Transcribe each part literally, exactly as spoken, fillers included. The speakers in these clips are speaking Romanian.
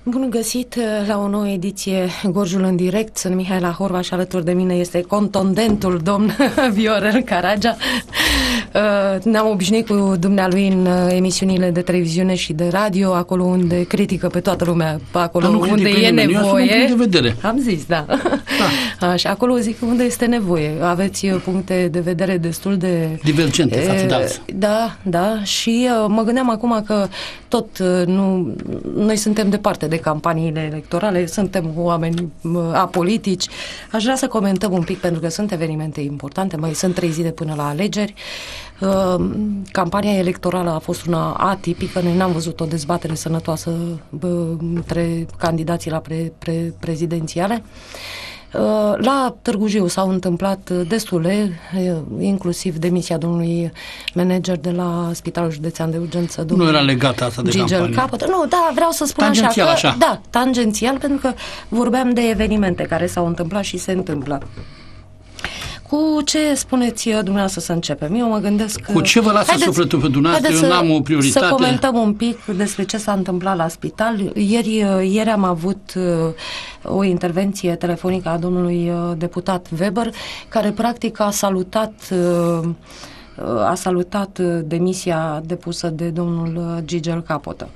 Bun găsit la o nouă ediție Gorjul în direct. Sunt Mihaela Horvaș, alături de mine este contondentul domn Viorel Caragea. Ne-am obișnuit cu dumnealui în emisiunile de televiziune și de radio, acolo unde critică pe toată lumea, acolo unde e nevoie. De vedere. Am zis, da. da. Așa, acolo zic unde este nevoie. Aveți puncte de vedere destul de divergente față de alții. Da, da. Și mă gândeam acum că tot nu, noi suntem departe de campaniile electorale, suntem oameni apolitici. Aș vrea să comentăm un pic, pentru că sunt evenimente importante, mai sunt trei zile până la alegeri. Uh, campania electorală a fost una atipică, noi n-am văzut o dezbatere sănătoasă uh, între candidații la pre, pre, prezidențiale. Uh, la Târgu Jiu s-au întâmplat destule, uh, inclusiv demisia domnului manager de la Spitalul Județean de Urgență. Nu era legată asta de Gigel campanie. Capătă. Nu, da, vreau să spun tangențial, așa, că, așa. Da, tangențial, pentru că vorbeam de evenimente care s-au întâmplat și se întâmplă. Cu ce spuneți dumneavoastră să începem? Eu mă gândesc... Cu ce vă lasă haideți, sufletul pe dumneavoastră? Eu n-am o prioritate. Să comentăm un pic despre ce s-a întâmplat la spital. Ieri, ieri am avut o intervenție telefonică a domnului deputat Weber, care practic a salutat a salutat demisia depusă de domnul Gigel Capătă.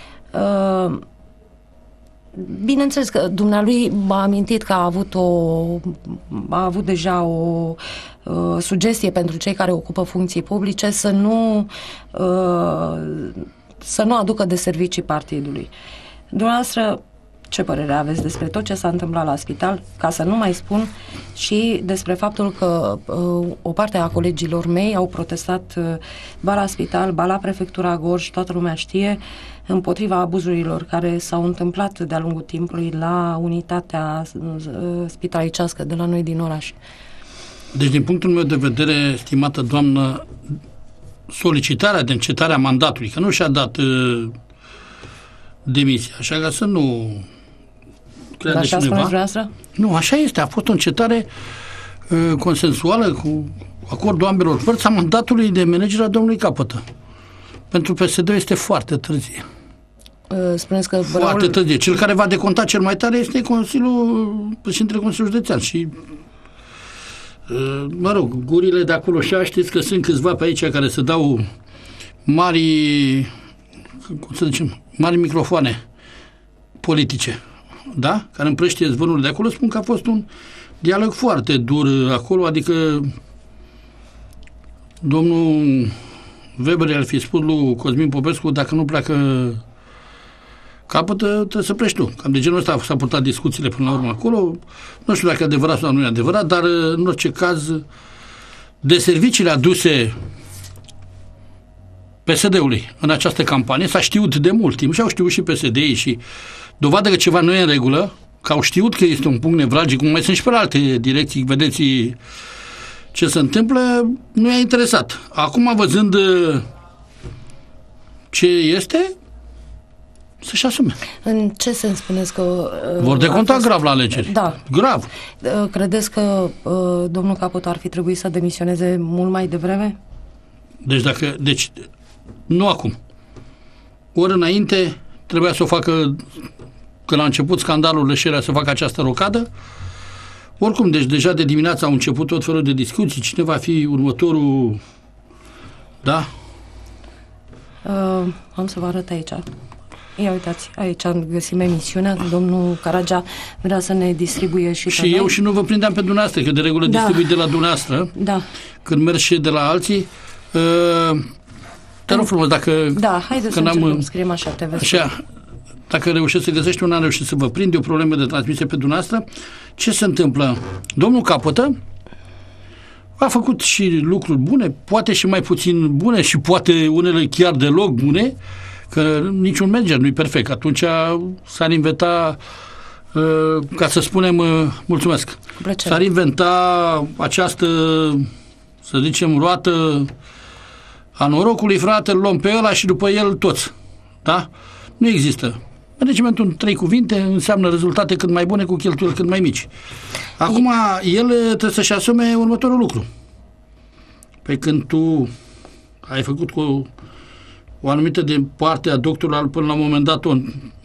Bineînțeles că dumnealui m-a amintit că a avut o a avut deja o uh, sugestie pentru cei care ocupă funcții publice să nu uh, să nu aducă de servicii partidului. Dumneavoastră, ce părere aveți despre tot ce s-a întâmplat la spital, ca să nu mai spun și despre faptul că uh, o parte a colegilor mei au protestat uh, ba la spital, ba la prefectura Gorj, toată lumea știe, împotriva abuzurilor care s-au întâmplat de-a lungul timpului la unitatea uh, spitalicească de la noi din oraș. Deci, din punctul meu de vedere, stimată doamnă, solicitarea de încetare a mandatului, că nu și-a dat uh, demisia, așa că să nu crede așa cineva. Spuneți dumneavoastră? Nu, așa este. A fost o încetare uh, consensuală cu acordul ambelor părți a mandatului de manager a domnului Capătă. Pentru P S D este foarte târzie. Uh, spuneți că foarte Raul... târzie. Cel care va deconta cel mai tare este Consiliul, președintele Consiliului Județean și uh, mă rog, gurile de acolo și știți că sunt câțiva pe aici care se dau mari, cum să zicem, mari microfoane politice, da? Care împrăștie zvonul de acolo, spun că a fost un dialog foarte dur acolo, adică domnul Weber ar fi spus lui Cosmin Popescu, dacă nu pleacă Capătă, trebuie să pleci tu. Cam de genul ăsta s-a purtat discuțiile până la urmă acolo. Nu știu dacă e adevărat sau nu e adevărat, dar în orice caz de serviciile aduse P S D-ului în această campanie s-a știut de mult timp și au știut și P S D-ii și dovadă că ceva nu e în regulă, că au știut că este un punct nevralgic, cum mai sunt și pe alte direcții, vedeți ce se întâmplă, nu i-a interesat. Acum, văzând ce este, să-și asume. În ce sens spuneți că... Uh, Vor deconta fost... grav la alegeri. Da. Grav. Uh, credeți că uh, domnul Capătă ar fi trebuit să demisioneze mult mai devreme? Deci dacă... Deci, nu acum. Ori înainte trebuia să o facă, când a început scandalul Lășerea, să facă această rocadă. Oricum, deci deja de dimineață au început tot felul de discuții. Cine va fi următorul... Da? Uh, am să vă arăt aici. Ia uitați, aici am găsit emisiunea. Domnul Caragea vrea să ne distribuie și Și eu noi. Și nu vă prindeam pe dumneavoastră, că de regulă da. distribui de la dumneavoastră. Da. Când merg și de la alții. Uh, te rog frumos, dacă... Da, haideți să încercăm, scriem așa, T V. Așa, dacă reușești să găsești, un an reușit să vă prind, e o problemă de transmisie pe dumneavoastră. Ce se întâmplă? Domnul Capătă a făcut și lucruri bune, poate și mai puțin bune și poate unele chiar deloc bune, că niciun manager nu-i perfect. Atunci s-ar inventa, ca să spunem, mulțumesc, s-ar inventa această, să zicem, roată a norocului, frate, îl luăm pe ăla și după el toți. Da? Nu există. Managementul în trei cuvinte înseamnă rezultate cât mai bune cu cheltuieli cât mai mici. Acum, el trebuie să-și asume următorul lucru. Păi când tu ai făcut cu o anumită de parte a doctorului până la un moment dat o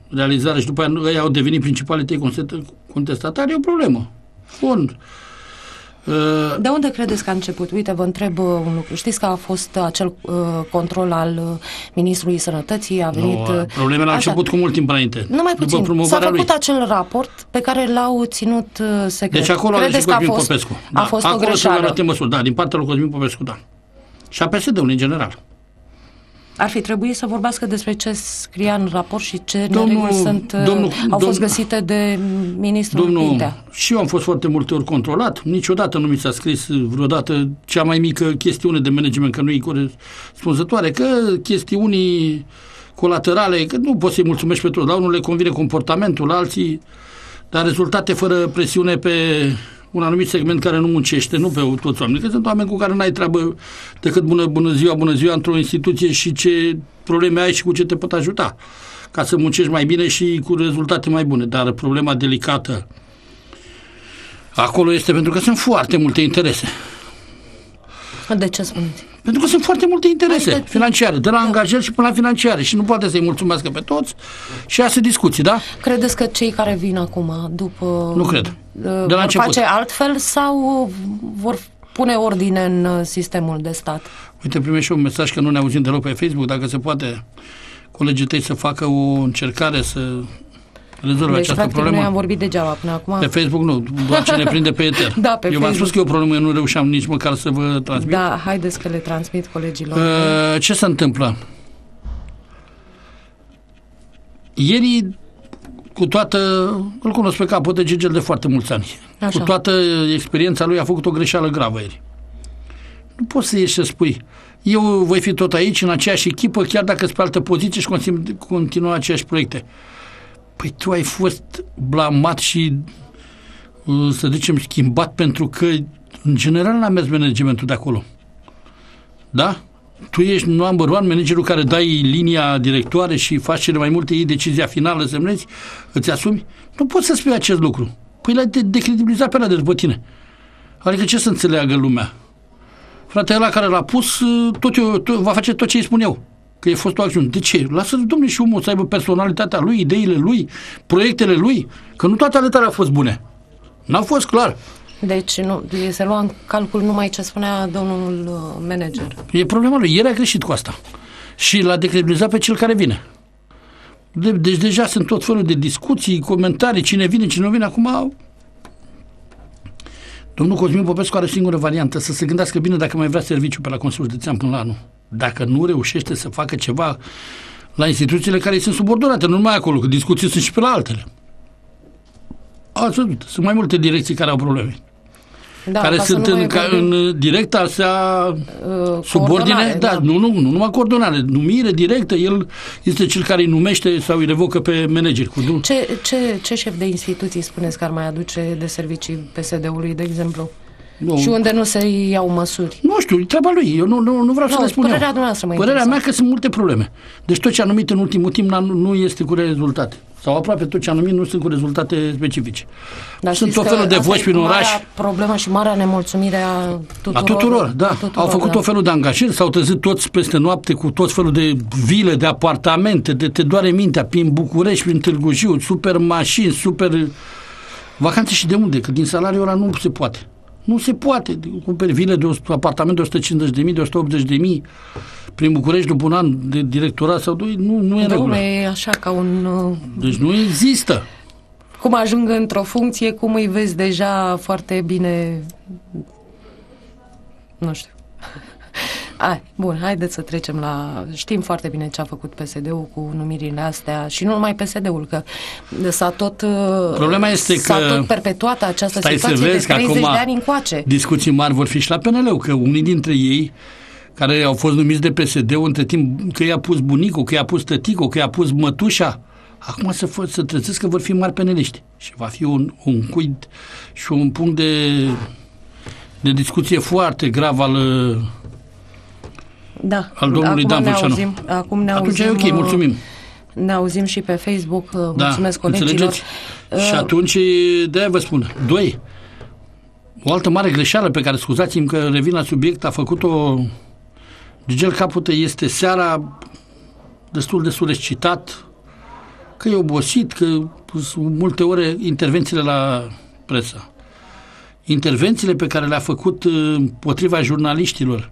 realizare și după aia ei au devenit principalii tăi contestatari, e o problemă. Bun. De unde credeți că a început? Uite, vă întreb un lucru. Știți că a fost acel uh, control al uh, Ministrului Sănătății, a venit... No, problemele au început cu mult timp înainte. Numai puțin. S-a făcut lui. acel raport pe care l-au ținut uh, secret. Deci acolo credeți a Cosmin Popescu. Da. A fost acolo o greșeală. Măsuri, da, din partea lui Cosmin Popescu, da. Și a P S D-ului în general. Ar fi trebuit să vorbească despre ce scria în raport și ce nereguli sunt, domnul, au fost domnul, găsite de ministrul domnul, Pintea. Și eu am fost foarte multe ori controlat. Niciodată nu mi s-a scris vreodată cea mai mică chestiune de management, că nu e corespunzătoare, că chestiunii colaterale, că nu poți să-i mulțumești pe toți. La unul le convine comportamentul, la alții, dar rezultate fără presiune pe un anumit segment care nu muncește, nu pe toți oamenii, că sunt oameni cu care n-ai treabă decât bună, bună ziua, bună ziua într-o instituție și ce probleme ai și cu ce te pot ajuta ca să muncești mai bine și cu rezultate mai bune. Dar problema delicată acolo este pentru că sunt foarte multe interese. De ce spuneți? Pentru că sunt foarte multe interese adică, financiare, de la da. angajări și până la financiare și nu poate să-i mulțumească pe toți și ia să discuții, da? Credeți că cei care vin acum, după... Nu cred. De la vor început. face altfel sau vor pune ordine în sistemul de stat? Uite, primești și un mesaj că nu ne auzim deloc pe Facebook, dacă se poate colegii tăi să facă o încercare să rezolve deci, această practic, problemă. Noi am vorbit degeaba până acum. Pe Facebook nu, doar ce ne prinde pe eter. Da, pe eu v-am spus că e o problemă, eu nu reușeam nici măcar să vă transmit. Da, haideți că le transmit colegilor. Uh, ce se întâmplă? Ieri, cu toată, îl cunosc pe Capătă Gigel de foarte mulți ani. Așa. Cu toată experiența lui a făcut o greșeală gravă ieri. Nu poți să ieși să spui, eu voi fi tot aici, în aceeași echipă, chiar dacă sunt pe altă poziție și continua aceeași proiecte. Păi tu ai fost blamat și, să zicem, schimbat pentru că, în general, n-a mers managementul de acolo. Da? Tu ești number one, managerul care dai linia directoare și faci cele mai multe, iei decizia finală, semnezi, îți asumi. Nu poți să spui acest lucru. Păi l-ai decredibilizat pe ăla de după tine. Adică ce să înțeleagă lumea? Frate, ăla care l-a pus, tot eu, tot, va face tot ce îi spun eu. Că e fost o acțiune. De ce? Lasă-l, domnule, și omul să aibă personalitatea lui, ideile lui, proiectele lui, că nu toate ale tale au fost bune. N-au fost clar. Deci nu, se lua în calcul numai ce spunea domnul manager. E problema lui. El a greșit cu asta. Și l-a decredibilizat pe cel care vine. De, deci deja sunt tot felul de discuții, comentarii, cine vine, cine nu vine. Acum, domnul Cosmin Popescu are o singură variantă, să se gândească bine dacă mai vrea serviciu pe la Consiliul Județean până la anul. Dacă nu reușește să facă ceva la instituțiile care îi sunt subordonate, nu numai acolo, că discuții sunt și pe la altele. Ați văzut, sunt mai multe direcții care au probleme. Da, care sunt în, ca, în directa sa uh, subordine, da, da. Nu, nu, nu numai coordonare, numire directă, el este cel care îi numește sau îi revocă pe manageri. Cu ce, ce, ce șef de instituții spuneți că ar mai aduce de servicii P S D-ului, de exemplu? Nu. Și unde nu se iau măsuri? Nu știu, e treaba lui. Eu nu, nu, nu vreau no, să le spun părerea eu. Dumneavoastră mă Părerea mea că sunt multe probleme. Deci tot ce a numit în ultimul timp nu este cu rezultate. Sau aproape tot ce a numit nu sunt cu rezultate specifice. Dar sunt tot felul de voci prin oraș. Problema și marea nemulțumire a tuturor. A tuturor, da. Tuturor, Au făcut da. tot felul de angajări, s-au trezit toți peste noapte cu tot felul de vile, de apartamente, de te doare mintea, prin București, prin Târgu Jiu, super mașini, super vacanțe și de unde? Că din salariul ăla nu se poate. Nu se poate. Cumperi vile de apartament de o sută cincizeci de mii, de o sută optzeci de mii prin București după un an de directorat sau doi, nu, nu e în regulă. E așa ca un... Deci nu există. Cum ajung într-o funcție, cum îi vezi deja foarte bine... Nu știu. Hai, bun, haideți să trecem la... Știm foarte bine ce a făcut P S D-ul cu numirile astea și nu numai P S D-ul, că s-a tot, Problema este s-a că tot perpetuat această situație de treizeci de ani încoace. Discuții mari vor fi și la P N L-ul, că unii dintre ei care au fost numiți de P S D-ul între timp, că i-a pus bunicul, că i-a pus tăticul, că i-a pus mătușa, acum să, fă, să trezesc că vor fi mari peneliști și va fi un, un cuid și un punct de, de discuție foarte grav al Da, al domnului acum Dan ne Furceanu. auzim, acum ne Atunci auzim, e ok, mulțumim. Ne auzim și pe Facebook, da, mulțumesc colegilor. Înțelegeți? Uh, și atunci, de-aia vă spun. Doi, o altă mare greșeală pe care, scuzați-mi că revin la subiect, a făcut-o Gigel Capătă, este seara destul de surescitat, că e obosit, că sunt multe ore intervențiile la presă. Intervențiile pe care le-a făcut împotriva jurnaliștilor,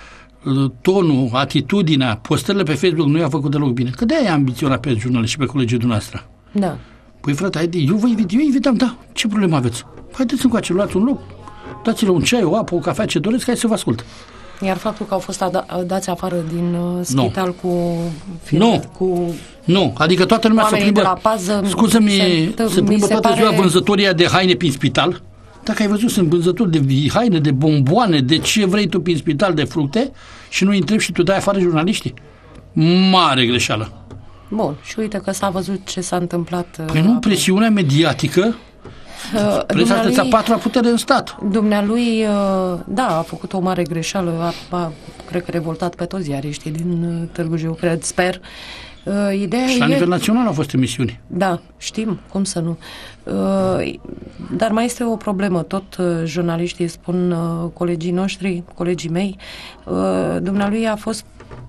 tonul, atitudinea, postările pe Facebook nu i-a făcut deloc bine. Că de-aia e ambiționat pe jurnaliști și pe colegii dumneavoastră. Da. Păi frate, haide, eu vă invit, eu invitam, da, ce problemă aveți? Haideți încoace, luați un loc, dați-le un ceai, o apă, o cafea, ce doresc, hai să vă ascult. Iar faptul că au fost ada- dați afară din uh, spital no. cu... Nu, cu nu, adică toată lumea se plimbă, de la pază, scuză-mi, se, se plimbă toată pare... ziua vânzătoria de haine prin spital. Dacă ai văzut, sunt vânzători de haine, de bomboane, de ce vrei tu prin spital, de fructe, și nu-i întrebi și tu dai afară jurnaliștii. Mare greșeală. Bun, și uite că s-a văzut ce s-a întâmplat. Păi nu, presiunea mediatică, uh, presa sunteți a patra putere în stat. Dumnealui, uh, da, a făcut o mare greșeală, a, a, cred că revoltat pe toți ziariștii din uh, Târgu Jiu, cred, sper. Uh, ideea și la e... nivel național au fost emisiuni. Da, știm, cum să nu. Uh, dar mai este o problemă, tot uh, jurnaliștii spun, uh, colegii noștri, colegii mei, uh, dumnealui a fost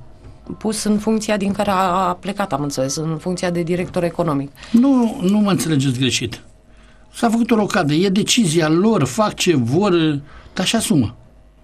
pus în funcția din care a, a plecat, am înțeles, în funcția de director economic. Nu, nu mă înțelegeți greșit. S-a făcut o rocadă, e decizia lor, fac ce vor, dar și asumă.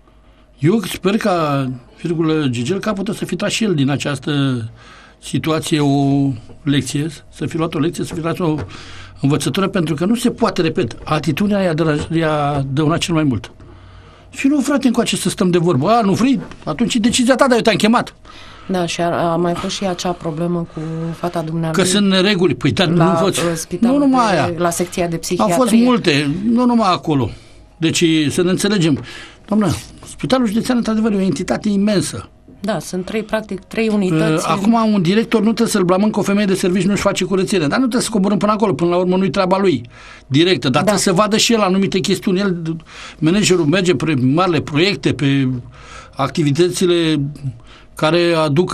Eu sper ca, virgulă, Gigel Capotă să fi tras și el din această situație o lecție, să fi luat o lecție, să fi luat o învățătură, pentru că nu se poate, repet, atitudinea i-a, i-a dăunat cel mai mult. Și nu, frate, încoace să stăm de vorbă. A, nu vrei? Atunci e decizia ta, dar eu te-am chemat. Da, și a, a mai fost și acea problemă cu fata dumneavoastră. Că sunt nereguli. Păi, dar la, nu faci. Nu numai aia. La secția de psihiatrie. Au fost multe, nu numai acolo. Deci, să ne înțelegem. Doamnă, Spitalul Județean, într-adevăr, e o entitate imensă. Da, sunt trei, practic, trei unități. Acum, un director nu trebuie să-l blamăm că o femeie de serviciu nu-și face curățire, dar nu trebuie să coborâm până acolo, până la urmă nu-i treaba lui directă, dar da. Trebuie să vadă și el anumite chestiuni. El, managerul merge pe marile proiecte, pe activitățile care aduc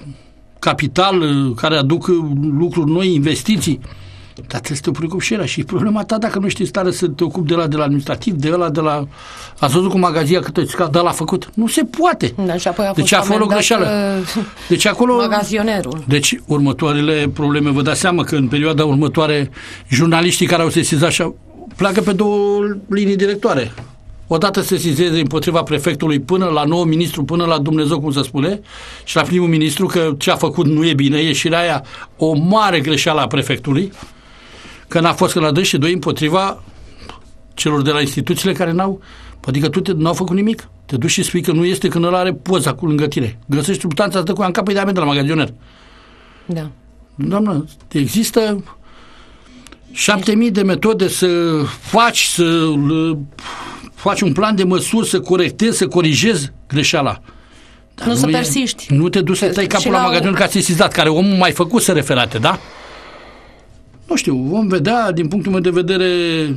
capital, care aduc lucruri noi, investiții. Dar trebuie să te preocupi și era. Și problema ta dacă nu știi stare să te ocupi de la, de la administrativ, de la, de la... Ați văzut cu magazia cât de la făcut? Nu se poate. Da, și apoi a fost deci acolo o greșeală. Deci acolo... Magazionerul. Deci următoarele probleme, vă dați seama că în perioada următoare jurnaliștii care au sesizat așa pleacă pe două linii directoare. Odată se sesizeze împotriva prefectului până la nou ministru, până la Dumnezeu, cum se spune, și la primul ministru că ce a făcut nu e bine, ieșirea aia o mare greșeală a prefectului, că n-a fost că l-a dat și doi împotriva celor de la instituțiile care n-au, adică tu te, n-au făcut nimic. Te duci și spui că nu este când ăla are poza cu lângă tine. Găsești substanța, îți dă cu ea în cap, îi dai amendă la magazioner. Da. Doamnă, există șapte mii de metode să faci, să faci un plan de măsuri, să corectezi, să corijezi greșeala. Dar nu, nu să e, persiști. Nu te duci să tăi capul la, la magazioner ca sesizat, care omul mai făcut să referate, da? Nu știu, vom vedea, din punctul meu de vedere,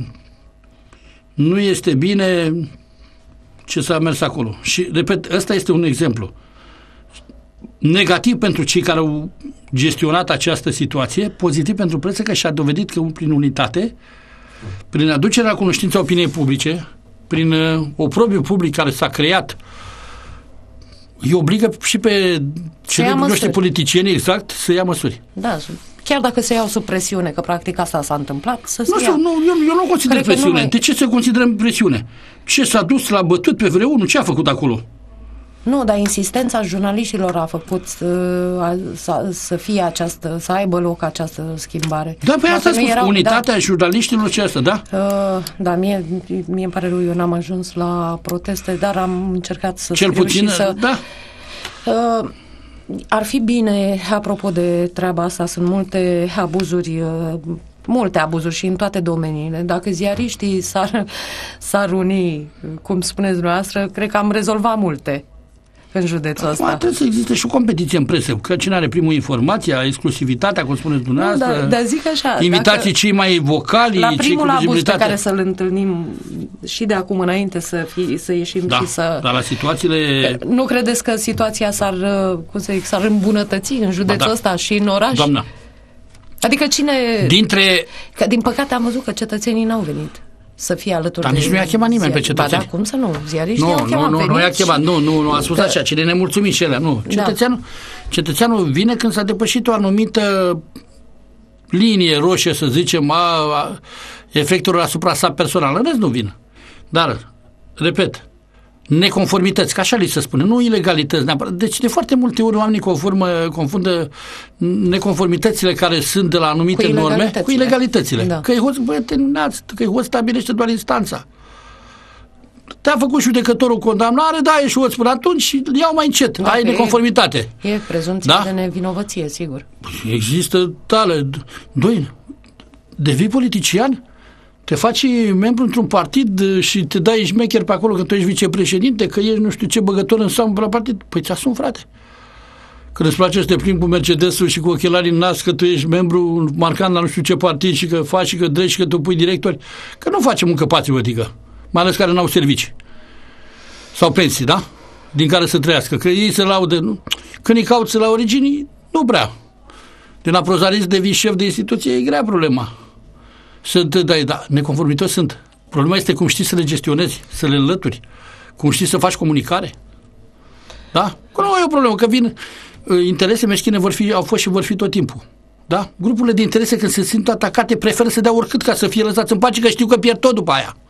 nu este bine ce s-a mers acolo. Și, repet, ăsta este un exemplu negativ pentru cei care au gestionat această situație, pozitiv pentru presă că și-a dovedit că prin unitate, prin aducerea cunoștinței opiniei publice, prin uh, oprobiul public care s-a creat, îi obligă și pe cei noștri politicieni, exact, să ia măsuri. Da, chiar dacă se iau sub presiune, că practic asta s-a întâmplat, să se nu, ia. Nu, eu, eu nu consider Cred presiune. Mai... De ce să considerăm presiune? Ce s-a dus, l-a bătut pe vreunul? Ce a făcut acolo? Nu, dar insistența jurnaliștilor a făcut uh, să, să fie această, să aibă loc această schimbare. Da, pe asta a spus, erau, unitatea da, jurnaliștilor ce asta, da? Uh, da, mie, mie îmi pare rău, eu n-am ajuns la proteste, dar am încercat să Cel scriu puțin, și să... da. Uh, ar fi bine, apropo de treaba asta, sunt multe abuzuri, uh, multe abuzuri și în toate domeniile. Dacă ziariștii s-ar, s-ar uni, cum spuneți dumneavoastră, cred că am rezolvat multe în județul ăsta. Acum trebuie să existe și o competiție în presă, că cine are primul informația, exclusivitatea, cum spuneți dumneavoastră, nu, dar, dar zic așa, invitații cei mai vocali, la cei primul cu abuz pe care să-l întâlnim și de acum înainte să, fi, să ieșim da, și să... dar la situațiile... Nu credeți că situația s-ar, cum să zic, s-ar îmbunătăți în județul ba, da. ăsta și în oraș? Doamna. Adică cine... Dintre... Că, din păcate am văzut că cetățenii n-au venit să fie alături dar de... nici nu i-a chemat nimeni pe cetățeni. Ba da, cum să nu? Ziariștii nu, au chemat. Nu, nu, nu i-a chemat, nu, nu, nu, a spus că... așa, cine nemulțumit și ele, nu. Cetățeanul, da. cetățeanul vine când s-a depășit o anumită linie roșie, să zicem, a, a efectelor asupra sa personală. În rest nu vin. Dar, repet, neconformități, că așa li se spune, nu ilegalități neapărat. Deci de foarte multe ori oamenii conformă, confundă neconformitățile care sunt de la anumite cu norme cu ilegalitățile. Da. Că e hoț, bă, că e hoț stabilește doar instanța. Te-a făcut judecătorul condamnare, da, ești hoț până atunci și iau mai încet, da, ai neconformitate. E, e prezumție da? de nevinovăție, sigur. Există tale. Doi, devii politician? Te faci membru într-un partid și te dai șmecher pe acolo că tu ești vicepreședinte, că ești nu știu ce băgător înseamnă la partid. Păi ți-asumi, frate. Când îți place să te plimbi cu Mercedesul și cu ochelarii în nas că tu ești membru marcant la nu știu ce partid și că faci și că dregi și că tu pui directori, că nu facem muncă patriotică, mai ales care n-au servicii sau pensii, da? Din care să trăiască. Că ei se laudă, nu? Când îi cauți la originii, nu prea. Din aprozarist devii șef de instituție, e grea problema. Sunt, da, da, neconformități sunt. Problema este cum știi să le gestionezi, să le înlături, cum știi să faci comunicare. Da? Că nu e o problemă, că vin interese meschine, vor fi, au fost și vor fi tot timpul. Da? Grupurile de interese, când se simt atacate, preferă să dea oricât ca să fie lăsați în pace, că știu că pierd tot după aia.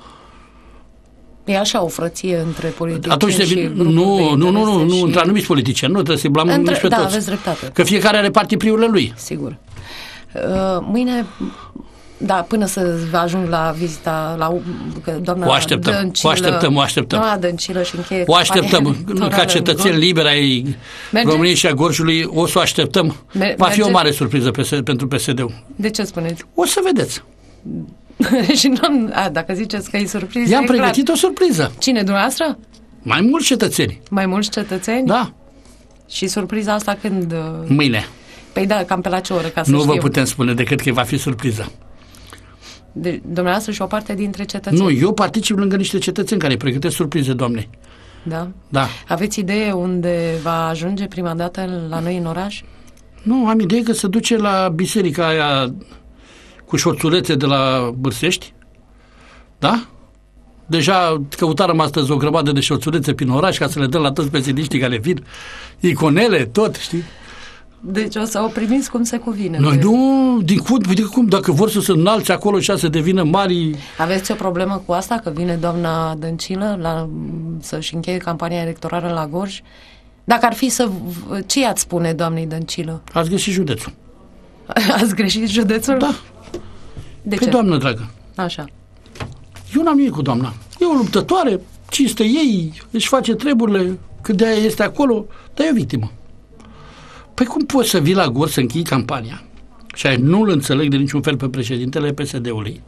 E așa o frăție între politicieni Atunci și vin, nu, nu, nu, nu, nu, și... între anumiți politicieni, nu trebuie să-i blamăm între... nici pe da, toți. aveți dreptate. Că fiecare are partipriurile lui. Sigur. Uh, mâine... Da, până să ajung la vizita la doamna o așteptăm, Dăncilă. O așteptăm, o așteptăm. Doamna Dăncilă și încheie o așteptăm, ca cetățeni liberi ai României și a Gorjului, o să o așteptăm. Me- Va fi merge? O mare surpriză pe, pentru P S D-ul. De ce spuneți? O să vedeți. Și nu, a, dacă ziceți că e surpriză, I-am e pregătit clar. O surpriză. Cine, dumneavoastră? Mai mulți cetățeni. Mai mulți cetățeni? Da. Și surpriza asta când? Mâine. Păi da, cam pe la ce oră, ca să Nu știu. vă putem spune decât că va fi surpriză. De, dumneavoastră și o parte dintre cetățeni? Nu, eu particip lângă niște cetățeni care pregătesc surprize, doamne. Da? Da. Aveți idee unde va ajunge prima dată la noi în oraș? Nu, am idee că se duce la biserica aia cu șorțulețe de la Bârsești. Da? Deja căutarăm astăzi o grămadă de șorțulețe prin oraș ca să le dăm la toți pesediștii care vin. Iconele, tot, știi? Deci o să o primiți cum se cuvine. Noi nu, din cum, din cum, dacă vor să se înalțe acolo și să devină mari... Aveți o problemă cu asta, că vine doamna Dăncilă la, să-și încheie campania electorală la Gorj? Dacă ar fi să... Ce i-ați spune doamnei Dăncilă? Ați greșit județul. Ați greșit județul? Da. De pe ce? Doamnă dragă. Așa. Eu n-am nimic cu doamna. E o luptătoare, cinstă ei, își face treburile, cât de aia este acolo, dar e o victimă. Păi cum poți să vii la Gorj să închei campania? Și aia nu-l înțeleg de niciun fel pe președintele P S D-ului.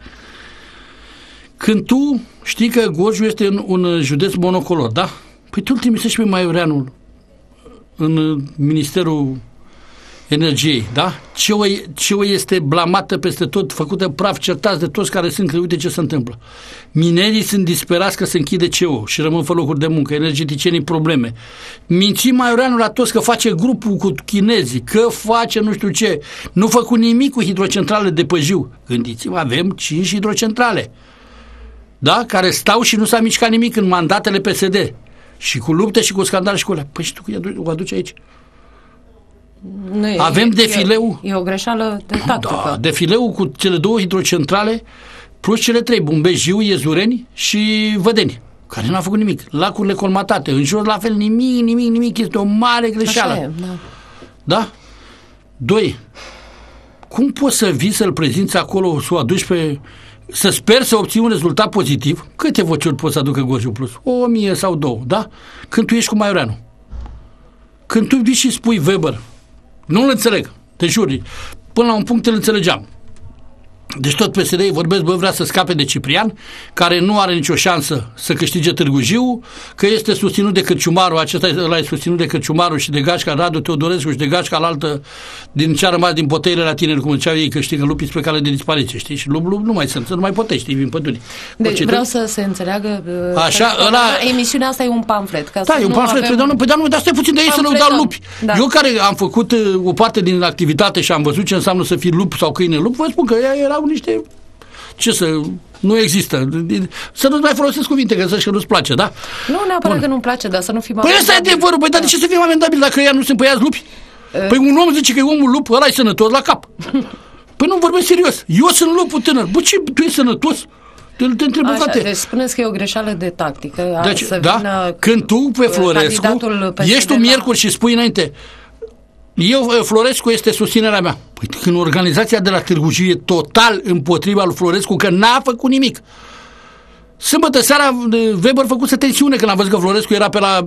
Când tu știi că Gorjul este un, un județ monocolor, da? Păi tu îl trimisești pe Maioreanu în Ministerul Energiei, da? C E O, C E O este blamată peste tot, făcută praf, certați de toți care sunt, că uite ce se întâmplă. Minerii sunt disperați că se închide C E O și rămân fără locuri de muncă, energeticienii probleme. Mințim Maioreanu la toți că face grupul cu chinezii, că face nu știu ce. Nu făcut nimic cu hidrocentrale de Păjiu. Gândiți-vă, avem cinci hidrocentrale, da? Care stau și nu s-a mișcat nimic în mandatele P S D. Și cu lupte și cu scandal și cu alea. Păi și tu o aduci aici? Nu, avem e, defileu. E, e o greșeală de tactică. Da, defileu cu cele două hidrocentrale plus cele trei, Bumbejiu, Iezureni și Vădeni, care n-a făcut nimic. Lacurile colmatate, în jur la fel nimic, nimic, nimic, este o mare greșeală. Așa e, da. Da? Doi, cum poți să vii să-l prezinți acolo, să o aduci pe... să sper să obții un rezultat pozitiv? Câte vociuri poți să aducă Gorjul Plus? O mie sau două, da? Când tu ești cu Maioreanu. Când tu vii și spui Weber, nu-l înțeleg, te jur, până la un punct îl înțelegeam. Deci tot P S D-ii vorbesc, bă, vrea să scape de Ciprian, care nu are nicio șansă să câștige Târgu Jiu, că este susținut de Cărciumaru, acesta ăla e susținut de Cărciumaru și de Gașca, Radu Teodorescu și de Gașca la altă, din ce a rămas din poteile la tineri, cum ziceau ei, că știi că lupii pe cale de dispariție, știi? Și lup, lup nu mai sunt, nu mai potești, îi vin păduri. Deci vreau să se înțeleagă, așa, ăla... emisiunea asta e un pamflet. Ca da, să e un pamflet, avem... păi dar nu, dar stai puțin de ei să nu dau lupi. Da. Eu care am făcut o parte din activitate și am văzut ce înseamnă să fii lup sau câine lup, vă spun că erau niște... Ce să... Nu există. Să nu mai folosesc cuvinte, că să-și că nu-ți place, da? Nu neapărat că nu-mi place, dar să nu fim... Păi ăsta e adevărul, păi, dar de ce să fim amendabil dacă ea nu sunt pe ea lupi? Păi un om zice că e omul lup, ăla e sănătos la cap. Păi nu vorbesc serios. Eu sunt lupul tânăr. Bă, ce, tu ești sănătos? Te, te întreb, Așa, frate. deci spuneți că e o greșeală de tactică. Deci, să da? vină Când tu pe Florescu ești tu miercuri și spui înainte, eu, Florescu este susținerea mea. Păi când organizația de la Târgu Jiu e total împotriva lui Florescu, că n-a făcut nimic. Sâmbătă seara Weber făcuse tensiune când a văzut că Florescu era pe la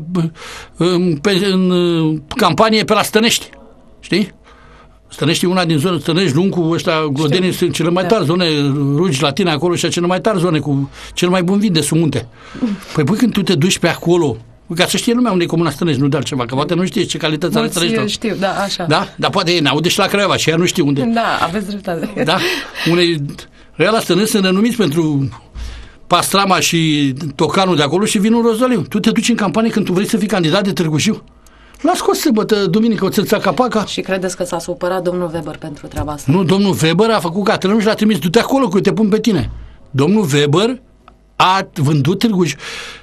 pe, în campanie pe la Stănești. Știi? Stănești e una din zone, Stănești, Luncu, ăștia, Glodenii sunt cele mai tari zone, Rugi, Latine, acolo și cele mai tari zone cu cel mai bun vin de sumunte. Păi păi când tu te duci pe acolo, ca să știe lumea unde e comuna Stănești, nu de altceva, că poate nu știe ce calități are Stănești. Știu, da, așa. Da? Dar poate ei n-aude și la Craiova și ea nu știe unde. Da, aveți dreptate. Da? Unei Reala Stănești sunt renumiți pentru pastrama și tocanul de acolo și vinul rozoliu. Tu te duci în campanie când tu vrei să fii candidat de Târgu Jiu. L-a scos sâmbătă, duminică, o țâța capaca. Și credeți că s-a supărat domnul Weber pentru treaba asta? Nu, domnul Weber a făcut Catălău și l-a trimis. Du-te acolo, că eu te pun pe tine. Domnul Weber a vândut Târgu Jiu.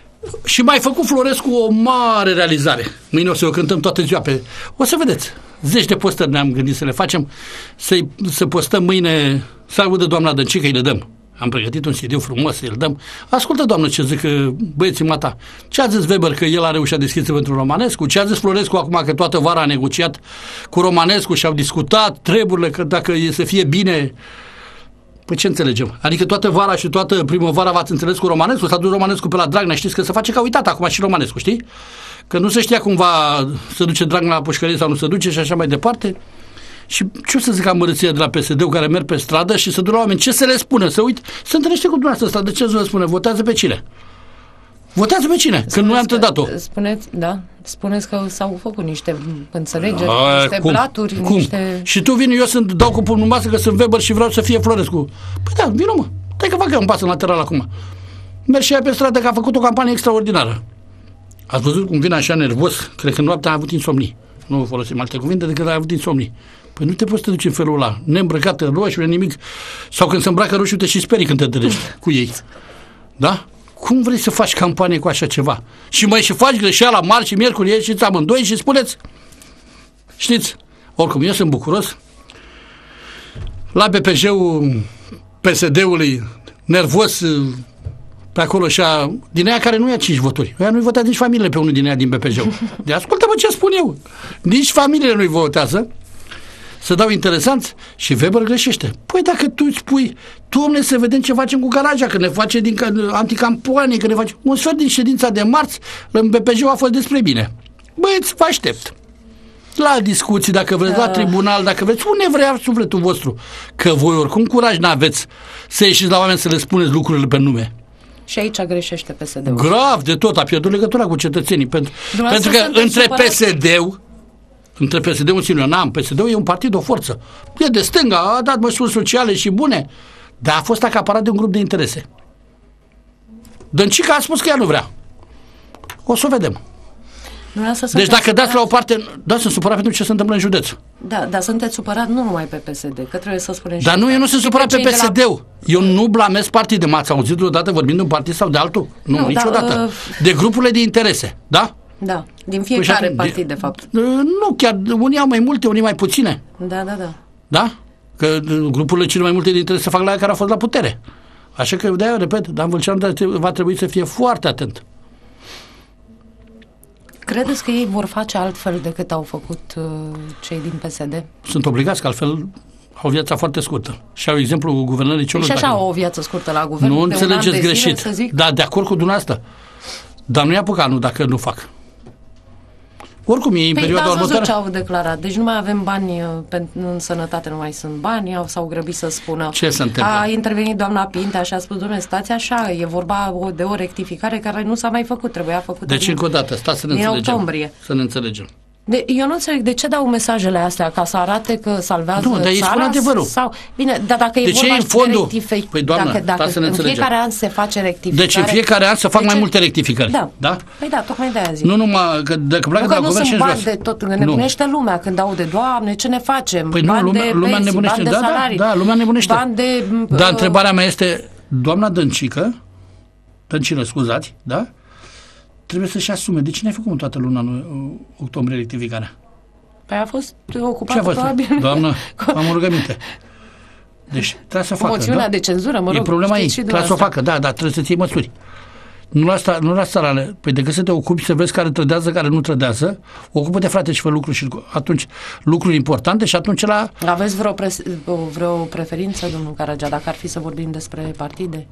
Și mai făcut Florescu o mare realizare. Mâine o să o cântăm toată ziua pe... O să vedeți. Zeci de postări ne-am gândit să le facem, să-i, să postăm mâine, să audă doamna Dăncică, îi le dăm. Am pregătit un C D frumos, îl dăm. Ascultă, doamnă, ce zic băieții mata. Ce a zis Weber că el are ușa deschisă pentru Romanescu? Ce a zis Florescu acum că toată vara a negociat cu Romanescu și au discutat treburile că dacă e să fie bine... Păi ce înțelegem? Adică toată vara și toată primăvara v-ați înțeles cu Romanescu? S-a dus Romanescu pe la Dragnea, știți că se face ca uitat acum și Romanescu, știi? Că nu se știa cum va să duce Dragnea la pușcărie sau nu se duce și așa mai departe. Și ce o să zic amărâția de la P S D-ul care merg pe stradă și să duc la oameni? Ce să le spună? Să uit, să întâlnește cu dumneavoastră ăsta. De ce să le spune? Votează pe cine? Votează pe cine? Că noi am trădat-o. Spuneți, da, spuneți că s-au făcut niște înțelegeri, A, niște cum? blaturi, cum? niște... Și tu vine, eu sunt, dau cu pumnul masă că sunt Weber și vreau să fie Florescu. Păi da, vină mă. Dai că fac eu un pas în lateral acum. Merg și ea pe stradă că a făcut o campanie extraordinară. Ați văzut cum vine așa nervos? Cred că noaptea a avut insomnii. Nu folosim alte cuvinte decât a avut insomnii. Păi nu te poți să te duci în felul ăla, neîmbrăcată, roșu, nimic. Sau când se îmbracă roșu, te și sperii când te întâlnești cu ei. Da? Cum vrei să faci campanie cu așa ceva? Și mai și faci greșeala marți și miercuri, ieșiți amândoi și spuneți. Știți? Oricum, eu sunt bucuros. La B P J-ul P S D-ului nervos pe acolo și a, din aia care nu ia cinci voturi. Aia nu-i votează nici familiile pe unul din aia din B P J-ul. De ascultă-mă ce spun eu. Nici familiile nu-i votează. Să dau interesant și Weber greșește. Păi dacă tu îți spui, Doamne, să vedem ce facem cu garaja, că ne face din anticampanie, că ne face... Un sfert din ședința de marți, în B P J a fost despre bine. Băieți, vă aștept. La discuții, dacă vreți, la tribunal, dacă vreți, unde vrea sufletul vostru. Că voi oricum curaj n-aveți să ieșiți la oameni să le spuneți lucrurile pe nume. Și aici greșește P S D-ul. Grav de tot, a pierdut legătura cu cetățenii. Pentru, pentru că între P S D-ul Între P S D-ul și eu n-am. P S D-ul e un partid, o forță. E de stânga, a dat măsuri sociale și bune, dar a fost acaparat de un grup de interese. Dăncica a spus că ea nu vrea. O să o vedem. Deci dacă supărat... dați la o parte, da, sunt supărat pentru ce se întâmplă în județ. Da, dar sunteți supărat nu numai pe P S D, că trebuie să spunem și... Dar nu, eu nu sunt supărat pe P S D-ul. La... Eu nu blamez partide. M-ați auzit odată vorbind de un partid sau de altul? Nu, nu niciodată. Da, uh... De grupurile de interese, da? Da, din fiecare păi partid, de, de fapt. Nu, chiar unii au mai multe, unii mai puține. Da, da, da. Da? Că grupurile cele mai multe de interese se fac la aia care au fost la putere. Așa că, de-aia, repet, Dan Vâlceanu va trebui să fie foarte atent. Credeți că ei vor face altfel decât au făcut uh, cei din P S D? Sunt obligați, că altfel au viața foarte scurtă. Și au exemplu guvernării celor. Și așa au o viață scurtă la guvern. Nu înțelegeți greșit. Zile, da, de acord cu dumneavoastră. Dar nu-i apucat, nu, dacă nu fac. Oricum, e în păi, perioada da, următoare. Ce au declarat. Deci nu mai avem bani pentru în sănătate, nu mai sunt bani, au, s-au grăbit să spună. Ce se întâmplă? A intervenit doamna Pintea și a spus, dom'le, stați așa, e vorba de o rectificare care nu s-a mai făcut, trebuia făcută. Deci, încă o dată, stați să ne înțelegem. Octombrie. Să ne înțelegem. De, eu nu înțeleg de ce dau mesajele astea, ca să arate că salvează nu, dar ei spun adevărul. Sau, bine, dar dacă e de vorba în fondul? de rectificare, păi, doamnă, dacă, dacă să ne în fiecare an se face rectificare... Deci în fiecare an se fac mai multe rectificări. Da. da? Păi da, tocmai de aia zic. Nu numai, că dacă pleacă nu, de la guvern și nu sunt bani de tot, nebunește lumea când aude, Doamne, ce ne facem? Păi nu, lumea, lumea pensii, nebunește, bani da, de salarii, da, da, lumea nebunește. Bani de... Dar întrebarea mea este, doamna Dăncică, Dăncină, scuzați, da? Trebuie să-și asume. De ce n-ai făcut în toată luna în octombrie rectificarea? Păi a fost ocupată. Ce a fost? Probabil. Doamnă, am o rugăminte. Deci trebuie să facă. Moțiunea da? de cenzură, mă rog. E problema ei, trebuie să o asta. facă, da, dar trebuie să-ți iei măsuri. Nu la asta, nu la asta, păi decât să te ocupi să vezi care trădează, care nu trădează, ocupă-te, frate, și fă lucruri și atunci lucruri importante și atunci la... Aveți vreo, pre, vreo preferință, domnul Caragea, dacă ar fi să vorbim despre partide?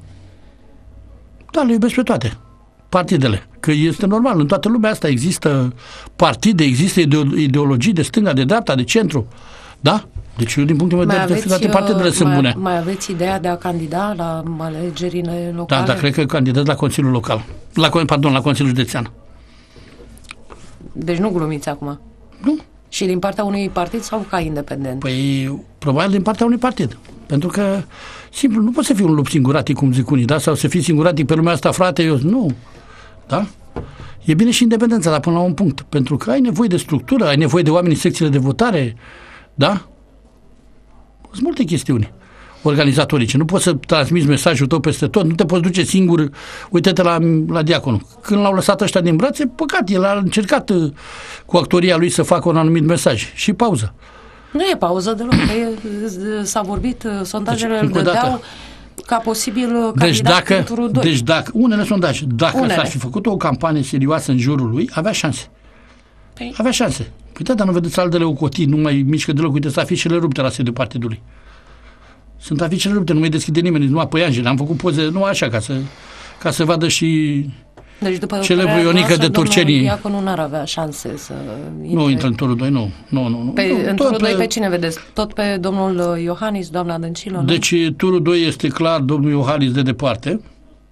Da, le iubesc pe toate partidele, că este normal, în toată lumea asta există partide, există ideologii de stânga, de dreapta, de centru, da? Deci eu, din punctul meu de vedere, toate partidele mai, sunt bune. Mai aveți ideea de a candida la alegerile locale? Da, dar cred că candidez la Consiliul Local, la, pardon, la Consiliul Județean. Deci nu glumiți acum? Nu. Și din partea unui partid sau ca independent? Păi, probabil din partea unui partid. Pentru că, simplu, nu poți să fii un lup singuratic, cum zic unii, da? Sau să fii singuratic pe lumea asta, frate, eu, nu. Da? E bine și independența, dar până la un punct. Pentru că ai nevoie de structură, ai nevoie de oameni în secțiile de votare, da? Sunt multe chestiuni organizatorice. Nu poți să transmiți mesajul tău peste tot, nu te poți duce singur, uite-te la, la Diaconu. Când l-au lăsat ăștia din brațe, păcat, el a încercat cu actoria lui să facă un anumit mesaj. Și pauză. Nu e pauză deloc, că e, s-a vorbit, sondajele deci, îl dădeau ca posibil candidat deci dacă, pentru doi. Deci dacă, unele sondaje, dacă unele. s-ar fi făcut o campanie serioasă în jurul lui, avea șanse. Păi. Avea șanse. Păi da, dar nu vedeți altele ocotii, nu mai mișcă deloc, uite, sunt afișele rupte la sediul partidului. Sunt afișele rupte, nu mai deschide nimeni, numai păianjele. Am făcut poze, nu așa, ca să, ca să vadă și deci după celebrul Ionică de Turcenii. Diaconu nu ar avea șanse să intre. Nu intră în turul doi, nu. nu, nu, nu. Pe, nu în turul pe, doi pe cine vedeți? Tot pe domnul Iohannis, doamna Dăncilă? Deci nu? Turul doi este clar domnul Iohannis de departe.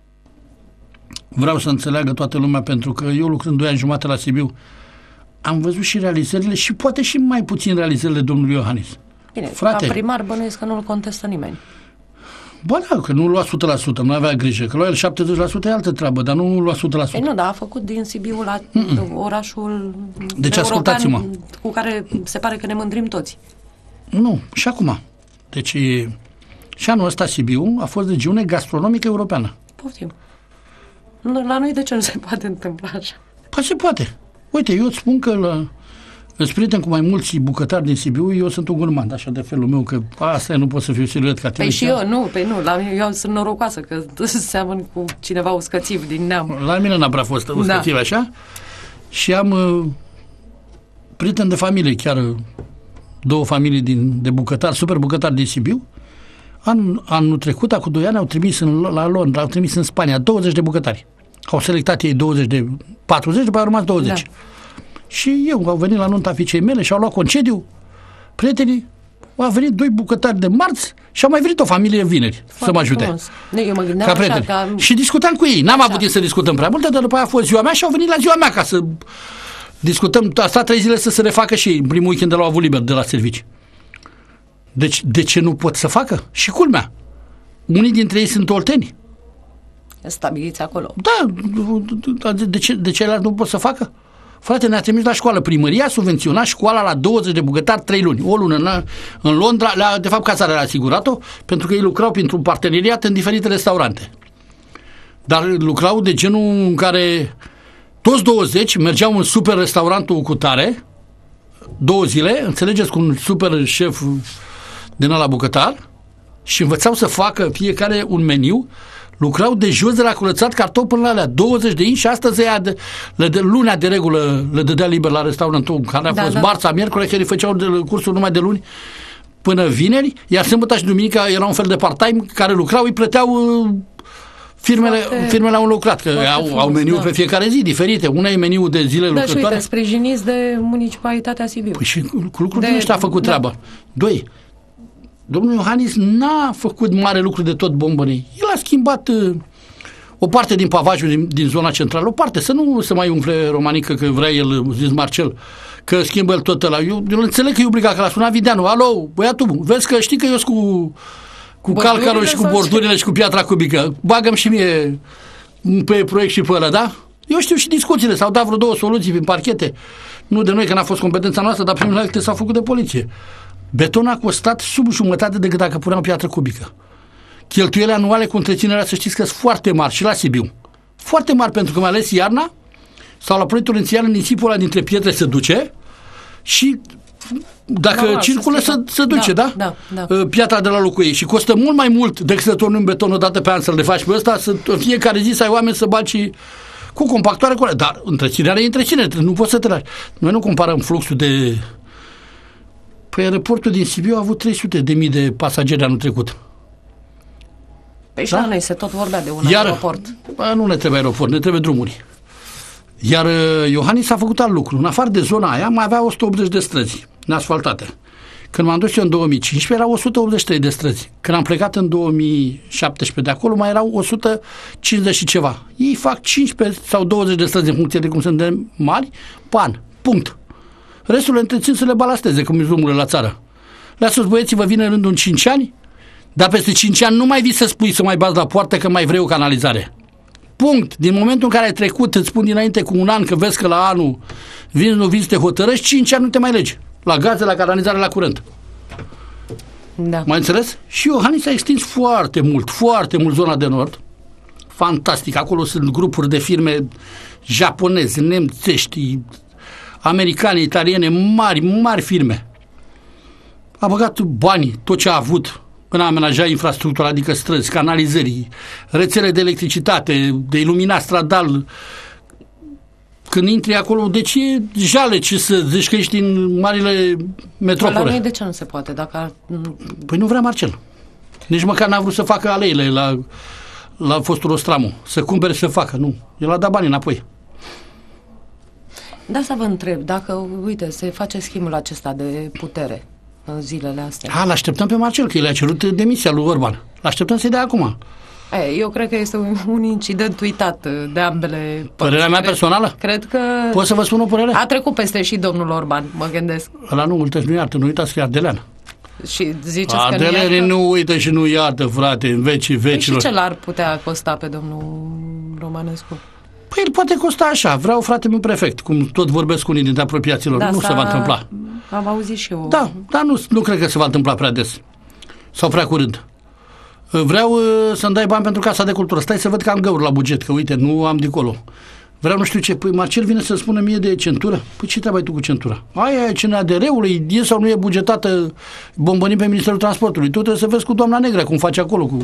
Vreau să înțeleagă toată lumea, pentru că eu lucrând doi ani jumate la Sibiu am văzut și realizările și poate și mai puțin realizările domnului Iohannis. Bine, frate, ca primar bănuiesc că nu-l contestă nimeni. Bă, da, că nu lua o sută la sută, nu avea grijă, că lua el șaptezeci la sută e altă treabă, dar nu lua o sută la sută. Ei nu, dar a făcut din Sibiu la Mm-mm. orașul deci, ascultați-mă, cu care se pare că ne mândrim toți. Nu, și acum. Deci, și anul ăsta Sibiu a fost regiune gastronomică europeană. Poftim. La noi de ce nu se poate întâmpla așa? Păi se poate. Uite, eu îți spun că la, îți prieten cu mai mulți bucătari din Sibiu, eu sunt un gurmand, așa de felul meu, că asta nu pot să fiu siluet ca tine. Păi și eu, nu, păi nu, la mine, eu sunt norocoasă, că seamăn cu cineva uscățiv din neam. La mine n-a prea fost uscățiv, da. Așa, și am uh, prieten de familie, chiar uh, două familii din, de bucătari, super bucătari din Sibiu. An, anul trecut, acum doi ani, au trimis în, la Londra, au trimis în Spania douăzeci de bucătari. Au selectat ei douăzeci de patruzeci, după aia au rămas douăzeci. Da. Și eu, au venit la nunta fiicei mele și au luat concediu. Prietenii, au venit doi bucătari de marți și au mai venit o familie vineri. Foarte să mă ajute. Ne, eu mă gândeam ca așa, ca... Și discutam cu ei. N-am avut timp să discutăm prea multe, dar după aia a fost ziua mea și au venit la ziua mea ca să discutăm. A stat trei zile să se refacă și ei. În primul weekend l-au avut liber de la servici. Deci, de ce nu pot să facă? Și culmea. Unii dintre ei sunt olteni. Stabiliți acolo. Da, de ce, de ce nu pot să facă? Frate, ne-a trimis la școală. Primăria a subvenționat școala la douăzeci de bucătari trei luni. O lună în, în Londra, la, de fapt Cazarea a asigurat-o, pentru că ei lucrau printr-un parteneriat în diferite restaurante. Dar lucrau de genul în care toți douăzeci mergeau în super restaurantul cu tare, două zile, înțelegeți, cu un super șef din ăla bucătar, și învățau să facă fiecare un meniu. Lucrau de jos de la curățat cartofi până la alea, douăzeci de inși, și astăzi ea de, le de, lunea de regulă le dădea liber la restaurantul care a da, fost da. marța, miercuri, care făceau de, cursul numai de luni până vineri, iar sâmbătă și duminica era un fel de part-time care lucrau, îi plăteau uh, firmele, firmele au lucrat, că au, frumos, au meniu da. pe fiecare zi diferite. Una e meniu de zile da, lucrătoare. Da, și uite, sprijiniți de municipalitatea Sibiu. Păi și cu lucrul de... ăștia a făcut da. treaba. Doi, domnul Iohannis n-a făcut mare lucru de tot bombănei. El a schimbat uh, o parte din pavajul din, din zona centrală, o parte, să nu se mai umfle romanică că vrea el, zis Marcel, că schimbă el tot ăla. Eu, eu înțeleg că e obligat, că l-a sunat Videanu. Alo, băiatul, vezi că știi că eu sunt cu, cu calcarul și cu bordurile și cu piatra cubică. Bagă-mi și mie pe proiect și pe ăla, da? Eu știu și discuțiile, s-au dat vreo două soluții prin parchete. Nu de noi, că n-a fost competența noastră, dar primele acte s-au făcut de poliție. Beton a costat sub jumătate decât dacă puneam piatră cubică. Cheltuielile anuale cu întreținerea, să știți că sunt foarte mari și la Sibiu. Foarte mari, pentru că mai ales iarna sau la proiectul inițial, nisipul ăla dintre pietre se duce și dacă Normal, circulă, să se duce, da? Da, da, da. Piatra de la locul ei. Și costă mult mai mult decât să torni un beton o dată pe an să-l faci pe ăsta, să în fiecare zi să ai oameni să bagi cu compactoare, cu... dar întreținerea e întreținere, nu poți să te lași. Noi nu comparăm fluxul de... Păi aeroportul din Sibiu a avut trei sute de mii de pasageri anul trecut. Păi și Da? la noi se tot vorbea de un Iar, aeroport. bă, nu ne trebuie aeroport, ne trebuie drumuri. Iar uh, Iohannis a făcut alt lucru. În afară de zona aia mai avea o sută optzeci de străzi neasfaltate. Când m-am dus eu în două mii cincisprezece erau o sută optzeci și trei de străzi. Când am plecat în două mii șaptesprezece de acolo mai erau o sută cincizeci și ceva. Ei fac cincisprezece sau douăzeci de străzi în funcție de cum sunt de mari, pan, punct. Restul le întrețin să le balasteze, cum e drumurile la țară. Le-a băieții, vă vine rândul în cinci ani, dar peste cinci ani nu mai vii să spui să mai bați la poartă că mai vrei o canalizare. Punct. Din momentul în care ai trecut, îți spun dinainte cu un an că vezi că la anul vinzi, nu vinzi, te hotărăști, cinci ani nu te mai legi. La gaze, la canalizare, la curent. Da. Mai înțeles? Și Iohannis a extins foarte mult, foarte mult zona de nord. Fantastic. Acolo sunt grupuri de firme japoneze, nemțești, americane, italiene, mari, mari firme. A băgat banii, tot ce a avut în a amenaja infrastructura, adică străzi, canalizări, rețele de electricitate, de iluminat stradal. Când intri acolo, deci e jale ce să zici că ești în marile metropole. La noi de ce nu se poate? Dacă ar... Păi nu vrea Marcel. Nici măcar n-a vrut să facă aleile la, la fostul Ostramu. Să cumpere să facă, nu. El a dat banii înapoi. Da, să vă întreb, dacă, uite, se face schimbul acesta de putere în zilele astea. A, l-așteptăm pe Marcel, că el a cerut demisia lui Orban. L-așteptăm să-i dea acum. E, eu cred că este un, un incident uitat de ambele părți. Părerea mea cred, personală? Cred că... Pot să vă spun o părere? A trecut peste și domnul Orban, mă gândesc. Ăla nu, îl nu iartă, nu uitați că e Ardelean. Și ziceți că nu Ardelean iartă? nu uită și nu iartă, frate, în vecii Păi și vecilor. ce l-ar putea costa pe domnul Romanescu? Păi el poate costa așa, vreau frate meu prefect, cum tot vorbesc cu unii dintre apropiaților, Da, nu se va întâmpla. Am auzit și eu. Da, dar nu, nu cred că se va întâmpla prea des. Sau prea curând. Vreau uh, să-mi dai bani pentru Casa de Cultură. Stai să văd că am găuri la buget, că uite, nu am dincolo. Vreau nu știu ce. Păi Marcel vine să spună mie de centură. Păi ce treabă ai tu cu centura? Aia e cine A D R-ului, e sau nu e bugetată bombănind pe Ministerul Transportului. Tu trebuie să vezi cu doamna Negră cum face acolo, cu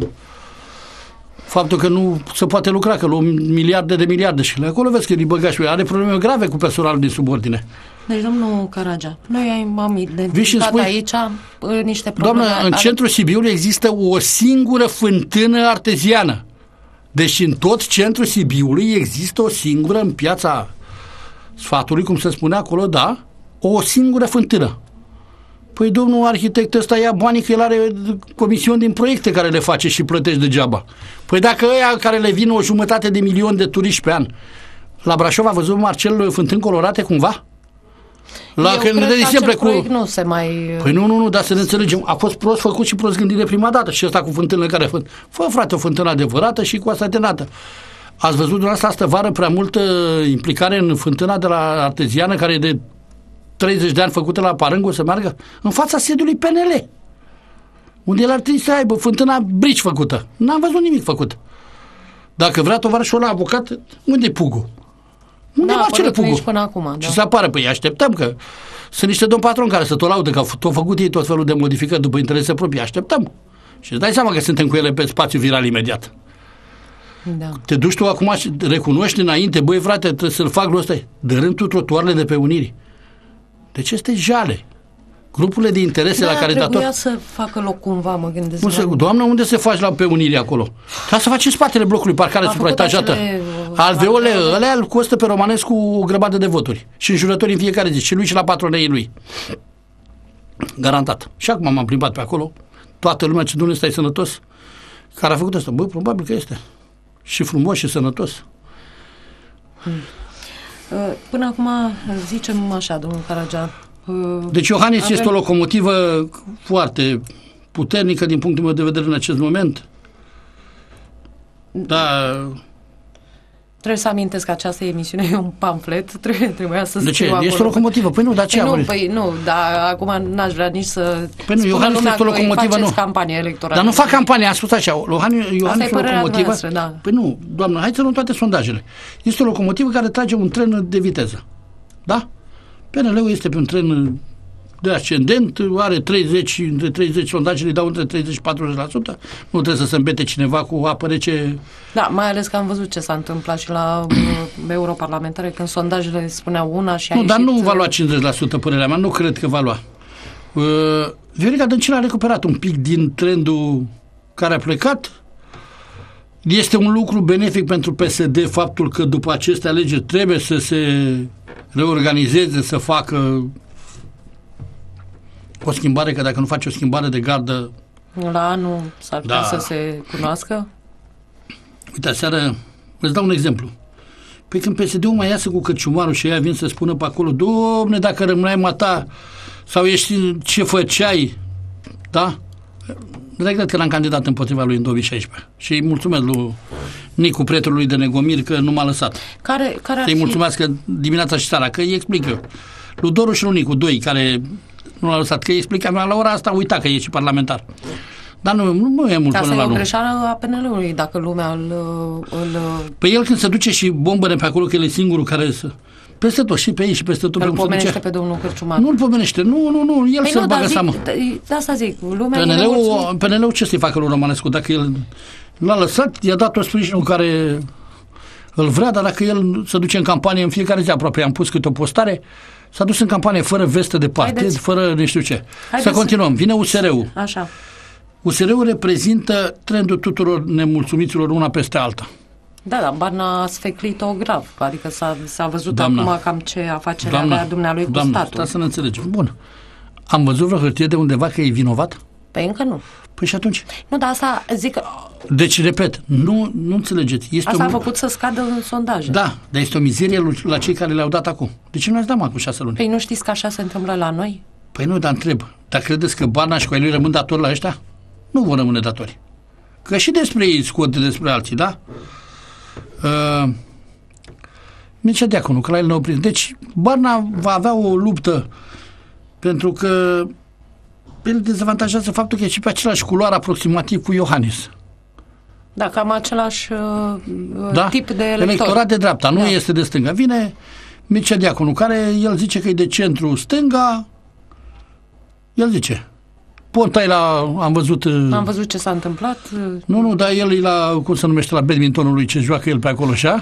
faptul că nu se poate lucra, că luăm miliarde de miliarde și la acolo vezi că îi băga și are probleme grave cu personalul din subordine. Deci, domnul Caragea, noi am identificat spui, aici uh, niște probleme. Doamnă, în ale... centrul Sibiului există o singură fântână arteziană. Deci în tot centrul Sibiului există o singură, în Piața Sfatului, cum se spune acolo, da, o singură fântână. Păi domnul arhitect ăsta ia banii că el are comisiuni din proiecte care le face și plătești degeaba. Păi dacă ăia care le vin o jumătate de milion de turiști pe an, la Brașov a văzut Marcel fântâni colorate cumva? La Eu când cred de că exemplu, acel cu... proiect nu se mai... Păi nu, nu, nu, dar să ne înțelegem. A fost prost făcut și prost gândit de prima dată. Și ăsta cu fântânile care fânt. Fă, frate, o fântână adevărată și cu asta tenată. Ați văzut dumneavoastră astă vară prea multă implicare în fântâna de la arteziană, care e de treizeci de ani făcută la Parângu să meargă? În fața sediului P N L. Unde el ar trebui să aibă fântâna brici făcută. N-am văzut nimic făcut. Dacă vrea tovarășul ăla avocat, unde e Pugu? Unde Da, e Marcele Pugu? nici până acum. Și Da. să apară, păi așteptăm că sunt niște domn patron care să tot laudă că au tot făcut ei tot felul de modificări după interese proprii. Așteptăm. Și îți dai seama că suntem cu ele pe spațiu viral imediat. Da. Te duci tu acum și recunoști înainte, băi frate, trebuie să-l fac lui ăsta. Dărâm tu trotuarele de pe Unirii. Deci este jale. Grupurile de interese Da, la care dator... trebuia să facă loc cumva, mă gândesc. Cum se, la- doamnă, unde se faci la pe Unirii acolo? Trebuie să faci în spatele blocului, parcare A supraetajată. făcut acele, uh, Alveole, alveole. ălea îl costă pe Romanescu o grămadă de voturi. Și înjurători în fiecare zi. Și lui și la patronei lui. Garantat. Și acum m-am plimbat pe acolo. Toată lumea, ce Dumnezeu stai sănătos. Care a făcut asta? Bă, probabil că este. Și frumos și sănătos. Uh, Până acum, zicem așa, domnul Caragea. uh, Deci Iohannis avem- este o locomotivă foarte puternică din punctul meu de vedere în acest moment. Da. Trebuie să amintesc că această emisiune e un pamflet, trebuie, trebuia să De ce? scriu Este acolo. o locomotivă. Păi nu, dar ce Păi a nu, vorbit? păi nu, dar acum n-aș vrea nici să Păi nu, spună Iohannis lumea este o că îi locomotivă, faceți nu. campanie electorală. Dar nu fac campanie, am spus așa. Iohannis, Iohannis e e o părerea locomotivă. noastră, da. Păi nu, doamnă, hai să luăm toate sondajele. Este o locomotivă care trage un tren de viteză. Da? P N L-ul este pe un tren de ascendent, are treizeci, între treizeci, sondajele dau între treizeci și patruzeci la sută, nu trebuie să se îmbete cineva cu apă rece. Da, mai ales că am văzut ce s-a întâmplat și la uh, europarlamentare, când sondajele spuneau una și a Nu, ieșit... dar nu va lua cincizeci la sută, părerea mea, nu cred că va lua. Uh, Viorica Dăncilă a recuperat un pic din trendul care a plecat. Este un lucru benefic pentru P S D faptul că după aceste alegeri trebuie să se reorganizeze, să facă o schimbare, că dacă nu face o schimbare de gardă... La anul s-ar putea Da. să se cunoască? Uite, aseară, îți dau un exemplu. Păi când P S D-ul mai iasă cu căciumarul și ea vin să spună pe acolo, Doamne, dacă rămâneai mata sau ești ce făceai, da? Regret că l-am candidat împotriva lui în două mii șaisprezece și îi mulțumesc lui Nicu, prietenul lui de Negomir, că nu m-a lăsat. Care, care ar Să-i fi... mulțumesc că dimineața și seara, că îi explic eu. Lui Doru și lui Nicu, doi, care nu l-a lăsat, că îi explica la ora asta, uita că e și parlamentar. Dar nu, nu, nu e mult Ca până să la e o lume. greșeală a P N L-ului, dacă lumea îl... îl Păi el când se duce și bombăne pe acolo, că el e singurul care să... Peste tot, și pe ei și peste tot. îl pe pomenește duce. pe domnul Cârciuman. Nu îl pomenește, nu, nu, nu, el Păi să-l nu, bagă dar seamă. zic, de, de asta zic, lumea e P N L-ul, nemulțumită. P N L-ul ce să-i facă lui Romanescu? Dacă el l-a lăsat, i-a dat tot sprijinul care îl vrea, dar dacă el se duce în campanie în fiecare zi aproape, am pus câte o postare, s-a dus în campanie fără vestă de partid, Haideți. fără nu știu ce. Haideți Să continuăm. Vine U S R-ul. Așa. U S R-ul reprezintă trendul tuturor nemulțumiților una peste alta. Da, da, Barna a sfeclit-o grav, adică s-a, s-a văzut Doamna. acum cam ce afacere Doamna, avea dumnealui cu doamna, statul. stai să ne înțelegem. Bun. Am văzut vreo hârtie de undeva că e vinovat? Păi încă nu. Păi și atunci? Nu, dar asta zic că Deci, repet, nu, nu înțelegeți. Este asta o... a făcut să scadă în sondaje. Da, dar este o mizerie lu- la cei care le-au dat acum. De ce nu ați dat mai cu șase luni? Păi nu știți că așa se întâmplă la noi? Păi nu, dar întreb. Dar credeți că Barna și cu ai lui rămân datori la ăștia? Nu vor rămâne datori. Că și despre ei scot despre alții, da? Uh, Mircea Deaconu, că la el ne-au prins. Deci, Barna va avea o luptă pentru că el dezavantajează faptul că e și pe același culoare aproximativ cu Iohannis. Da, cam același uh, Da? tip de elector. Electorat de dreapta, nu Da. este de stânga. Vine Mircea Deaconu, care el zice că e de centru stânga, el zice. Ponta e la, am văzut... Am văzut ce s-a întâmplat. Nu, nu, dar el e la, cum se numește, la badmintonul lui, ce joacă el pe acolo, așa.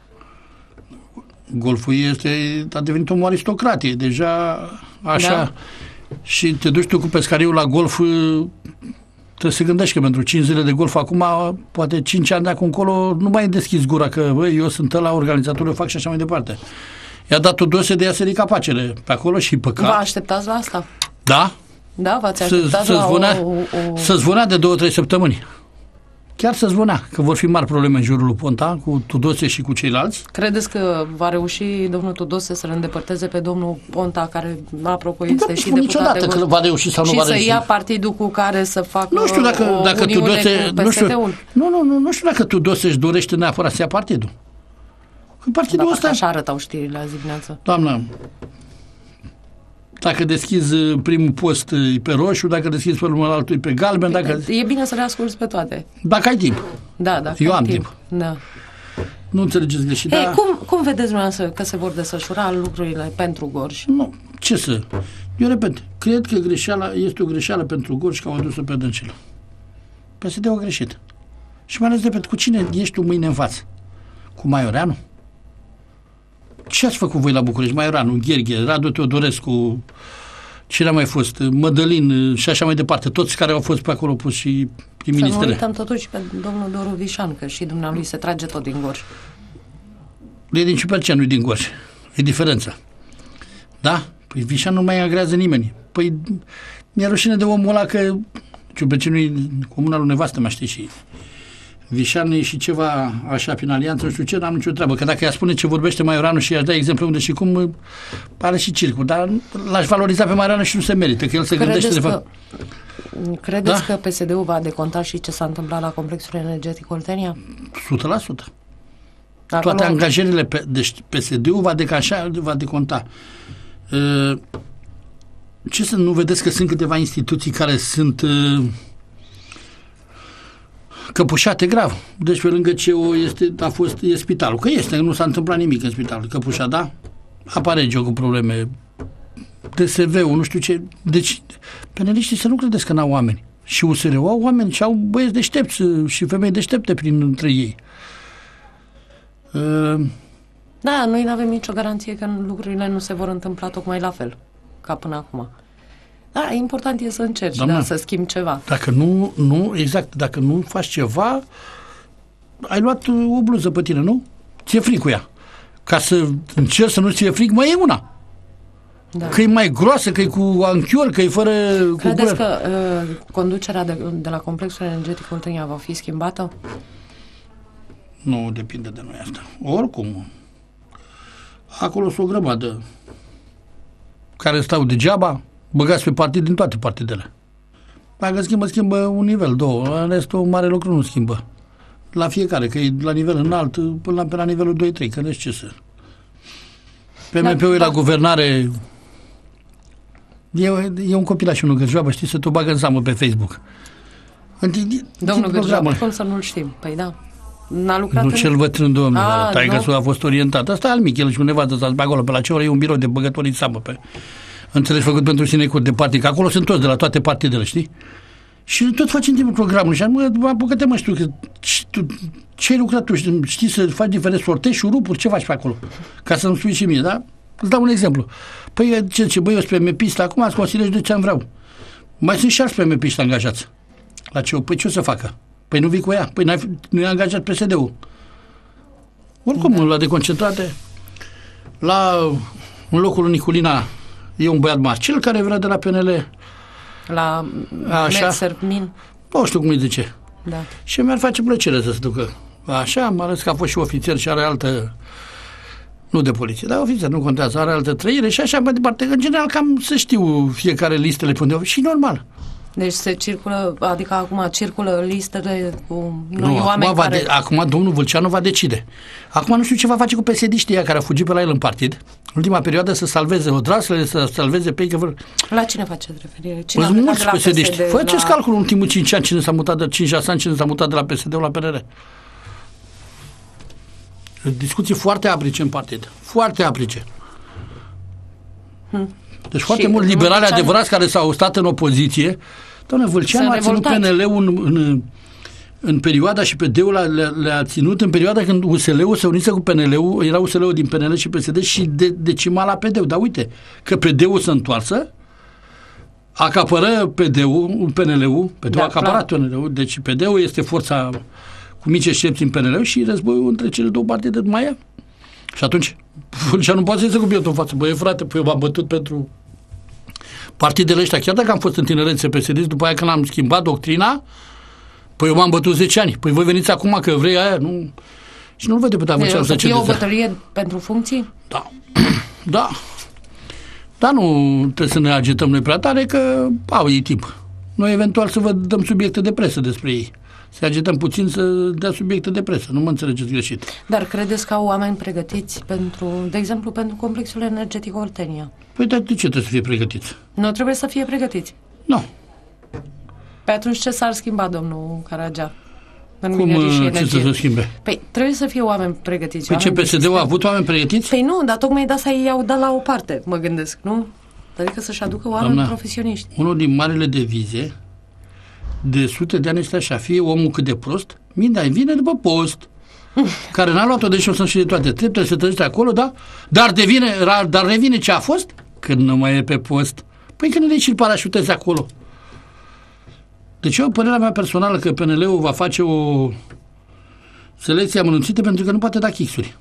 Golful este, a devenit om aristocrat, e deja așa. Da. Și te duci tu cu pescariul la golf, trebuie să gândești că pentru cinci zile de golf acum, poate cinci ani de acum încolo, nu mai deschizi gura că, băi, eu sunt ăla organizator, eu fac și așa mai departe. I-a dat o dose de ea să ridica pacere pe acolo și păcat. Vă așteptați la asta? Da? Da, v-ați Să, așteptat să la zvonea, o, o... să zvonea de două, trei săptămâni. Chiar să zvonea că vor fi mari probleme în jurul lui Ponta, cu Tudose și cu ceilalți. Credeți că va reuși domnul Tudose să-l îndepărteze pe domnul Ponta, care, apropo, este Nu și spun deputat niciodată de că vot, va reuși sau nu și va să reuși. ia partidul cu care să facă Nu știu dacă, o dacă uniune Tudose, cu nu știu, P S D-ul. nu, nu, nu, nu știu dacă Tudose își dorește neapărat să ia partidul. Că partidul Dar ăsta, așa arătau știrile azi dimineață. doamnă, dacă deschizi primul post e pe roșu, dacă deschizi pe urmă altul e pe galben, dacă, E bine să le asculți pe toate. dacă ai timp. Da, da. Eu am timp. Da. Nu înțelegeți greșit. Ei, Da? cum, cum vedeți dumneavoastră că se vor desfășura lucrurile pentru Gorj? Nu, ce să... Eu repet, cred că greșeala este o greșeală pentru Gorj că au adus-o pe Dăncilă. P S D-ul a greșit. Și mai ales, repet, cu cine ești tu mâine în față? Cu Maioreanu? Ce ați făcut voi la București? Maioreanu, Gherghe, Radu Teodorescu, cine a mai fost? Mădălin și așa mai departe. Toți care au fost pe acolo pus și prin Să nu ministere. uităm totuși pe domnul Doru Vișan, că și dumnealui se trage tot din Gorj. E din Ciupercea, nu din Gorj. E diferența. Da? Păi Vișan nu mai agrează nimeni. Păi mi-e rușine de omul ăla că Ciupercea nu-i comuna lui nevastă, mă știi, și Vișan e și ceva așa prin alianță, nu știu ce, n-am nicio treabă. Că dacă ea spune ce vorbește Maioreanu și i-aș da exemplu unde și cum, pare și circul. Dar l-aș valoriza pe Maioreanu și nu se merită, că el se gândește de fapt. Credeți Da? că P S D-ul va deconta și ce s-a întâmplat la complexul energetic Oltenia? o sută la sută. Acolo, Toate angajările, pe, deci P S D-ul va decanșa, va deconta. Uh, Ce să nu vedeți că sunt câteva instituții care sunt uh, căpușate grav. Deci pe lângă ce o este, a fost, e spitalul. Că este, nu s-a întâmplat nimic în spitalul. Căpușa, da? Apare Geo cu probleme D S V-ul, nu știu ce. Deci, peneliștii să nu credeți că n-au oameni. Și U S R-ul au oameni și au băieți deștepți și femei deștepte printre ei. Uh, Da, noi nu avem nicio garanție că lucrurile nu se vor întâmpla tocmai la fel ca până acum. Da, important e să încerci, Doamna, da, să schimbi ceva. Dacă nu, nu, exact, dacă nu faci ceva, ai luat o bluză pe tine, nu? Ți-e fric cu ea. Ca să încerci să nu ți-e fric, mai e una. Da. Că e mai groasă, că e cu anchior, că e fără... Credeți cu că uh, conducerea de, de la complexul energetic Oltenia va fi schimbată? Nu depinde de noi asta. Oricum, acolo sunt o grămadă care stau degeaba, băgați pe partid din toate partidele. Dacă schimbă, schimbă un nivel, două. În rest, un mare lucru nu schimbă. La fiecare, că e la nivel înalt, până la, pe la nivelul doi trei, că nu știu ce să... P M P-ul da, e la guvernare... E, e un copilaș și unul Gârjoabă, știi, să te bagă în seamă pe Facebook. Domnul Gârjoabă, cum să nu-l știm? Păi da, n-a lucrat Nu în... cel bătrân, domnule, taică-sul nu. a fost orientat. Asta e al mic, el și undeva de pe acolo, pe la ce oră e un birou de băgători în seamă pe... Înțelegi, făcut pentru sinecuri de partid, că acolo sunt toți de la toate partidele, știi? Și tot faci în timpul programului și mă, apucă-te mă, știu, că tu, ce ai lucrat tu, știi să faci diferite sortezi, șurupuri, ce faci pe acolo? Ca să-mi spui și mie, da? Îți dau un exemplu. Păi, ce, ce băi, eu sunt P M P-ist, acum ați consiliez de ce am vreau. Mai sunt și alți P M P-iști angajați. La ce? Păi ce o să facă? Păi nu vii cu ea. Păi n-ai, nu e angajat P S D-ul. Oricum, da. La deconcentrate, la în locul lui Niculina e un băiat Marcel care vrea de la P N L. La Metsermin. Nu știu cum îi zice. Da. Și mi-ar face plăcere să se ducă. Așa, mai ales că a fost și ofițer și are altă... Nu de poliție, dar ofițer, nu contează, are altă trăire și așa mai departe. În general, cam să știu fiecare listele pe undeva și normal. Deci se circulă, adică acum circulă listele cu noi nu, oameni acum, care... de, acum domnul Vâlceanu va decide. Acum nu știu ce va face cu P S D-știi ăia care au fugit pe la el în partid. În ultima perioadă să salveze Odraslele, să salveze pe ei că vor... La cine faceți referire? Cine Păi mulți P S D-ști. Faceți la... calculul în ultimul cinci ani cine s-a mutat de cinci șase ani, cine s-a mutat de la P S D la P R R. Discuții foarte aprice în partid. Foarte aprice. Hmm. Deci și foarte mulți liberali Vâlceanu... adevărați care s-au stat în opoziție. Doamne, Vâlceanu a ținut P N L-ul în, în, în perioada și P D-ul le-a, le-a ținut în perioada când U S L-ul se unise cu P N L-ul, era U S L-ul din P N L și P S D și de, decima la P D-ul. Dar uite, că P D-ul se întoarsă, acapără P D-ul, P N L-ul, P D-ul da, a acaparat P N L-ul, deci P D-ul este forța cu mici excepții în P N L și războiul între cele două partide mai e. Și atunci, Vâlceanu nu poate să iese cu bietul în față. Băi, frate, păi eu m-am bătut pentru partidele ăștia, chiar dacă am fost în tinerețe P S D, după aia când am schimbat doctrina, păi eu m-am bătut zece ani. Păi voi veniți acum că vrei aia, nu... Și nu-l văd deputat Vâlceanu să cedeze. E o bătălie pentru funcții? Da. Da. Dar nu trebuie să ne agităm noi prea tare, că au ei timp. Noi eventual să vă dăm subiecte de presă despre ei. Să agităm puțin să dea subiecte de presă. Nu mă înțelegeți greșit. Dar credeți că au oameni pregătiți pentru, de exemplu, pentru complexul energetic Oltenia? Păi dar de ce trebuie să fie pregătiți? Nu trebuie să fie pregătiți. Nu. Pe atunci ce s-ar schimba, domnul Caragea? În Cum ce să se schimbe? Păi trebuie să fie oameni pregătiți. Păi ce, P S D-ul a avut oameni pregătiți? Păi nu, dar tocmai de asta ei i-au dat la o parte, mă gândesc, nu? Adică să-și aducă oameni Doamna, profesioniști. Unul din marile devize de sute de ani este așa, fie omul cât de prost, mintea vine după post, care n-a luat-o, deși o să-și de toate treptele, se trăiește acolo, da? Dar, devine, dar revine ce a fost când nu mai e pe post. Păi când le și parașutezi acolo. Deci eu, părerea mea personală, că P N L-ul va face o selecție amănunțită pentru că nu poate da chixuri.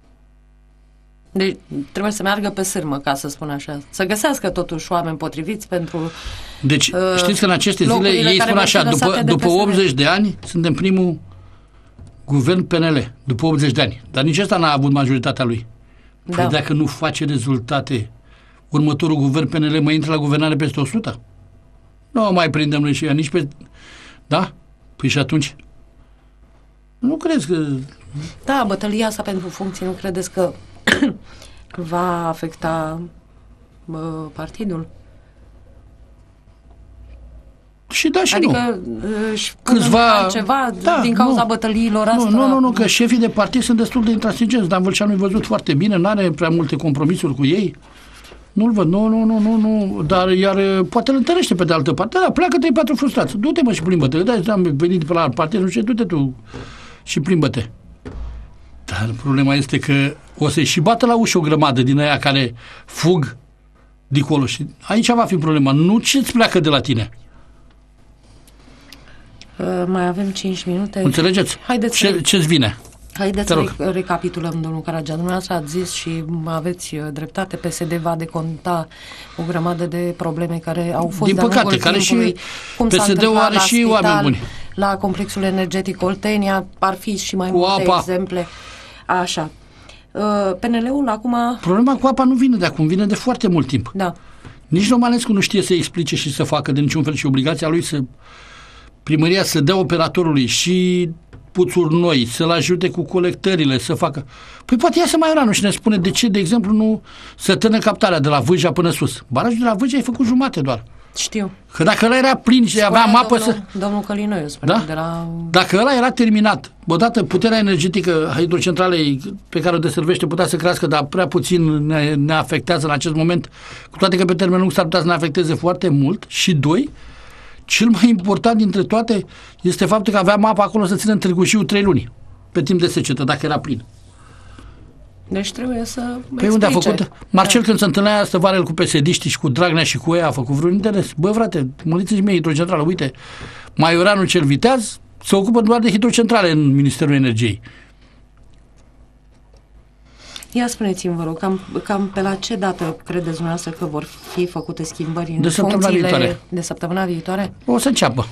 Deci trebuie să meargă pe sârmă, ca să spun așa. Să găsească totuși oameni potriviți pentru Deci uh, știți că în aceste zile ei spun așa, după, după optzeci de ani suntem primul guvern P N L, după optzeci de ani. Dar nici ăsta n-a avut majoritatea lui. Da. Păi dacă nu face rezultate, următorul guvern P N L mai intră la guvernare peste o sută? Nu mai prindem noi și ea, nici pe... Da? Păi și atunci? Nu crezi că... Da, bătălia asta pentru funcții, nu credeți că va afecta bă, partidul? Și da și adică, nu. Adică câțiva... ceva da, din cauza nu. bătăliilor astea? Nu, nu, nu, nu, că șefii de partid sunt destul de intransigenți. Dan Vâlceanu i-a văzut foarte bine, n-are prea multe compromisuri cu ei. Nu-l văd, nu, nu, nu, nu, nu, dar iar poate îl întărește pe de altă parte. Da, pleacă trei patru frustrați. Du-te, mă, și plimbă-te. Da, am venit pe la alt partid, nu știu, du-te tu și plimbă-te. Dar problema este că o să-i și bată la ușă o grămadă din aia care fug dincolo și aici va fi problema. Nu ce-ți pleacă de la tine. Uh, mai avem cinci minute. Înțelegeți? Haideți ce, să... ce-ți vine? Haideți să rec- recapitulăm, domnul Caragea. Dumneavoastră ați zis și aveți dreptate, P S D va deconta o grămadă de probleme care au fost din de-a păcate, lungul care timpului, și cum P S D-ul are și spital, oameni buni. La complexul energetic Oltenia, ar fi și mai cu multe apa. exemple. Așa. P N L-ul acum... Problema cu apa nu vine de acum, vine de foarte mult timp. Da. Nici Romanescu nu știe să explice și să facă de niciun fel și obligația lui să primăria să dea operatorului și puțuri noi, să-l ajute cu colectările, să facă... Păi poate ia să mai Ioranu și ne spune de ce, de exemplu, nu să tână captarea de la Vâja până sus. Barajul de la Vâja ai făcut jumate doar. Știu. Că dacă ăla era plin și avea apă să... Domnul Călinoiu spune, da? de la... Dacă ăla era terminat, odată puterea energetică a hidrocentralei pe care o deservește putea să crească, dar prea puțin ne, ne afectează în acest moment, cu toate că pe termen lung s-ar putea să ne afecteze foarte mult. Și doi, cel mai important dintre toate este faptul că aveam apă acolo să țină în Târgu Jiu trei luni, pe timp de secetă, dacă era plin. Deci trebuie să Păi explice. unde a făcut? Marcel, da. Când se întâlnea asta vară el cu P S D-știi și cu Dragnea și cu ea, a făcut vreun interes. Bă, frate, măliți-și mie hidrocentrală, uite, Maioreanu cel viteaz se ocupă doar de hidrocentrale în Ministerul Energiei. Ia spuneți-mi, vă rog, cam, cam pe la ce dată credeți dumneavoastră că vor fi făcute schimbări în de săptămâna viitoare. De săptămâna viitoare? O să înceapă.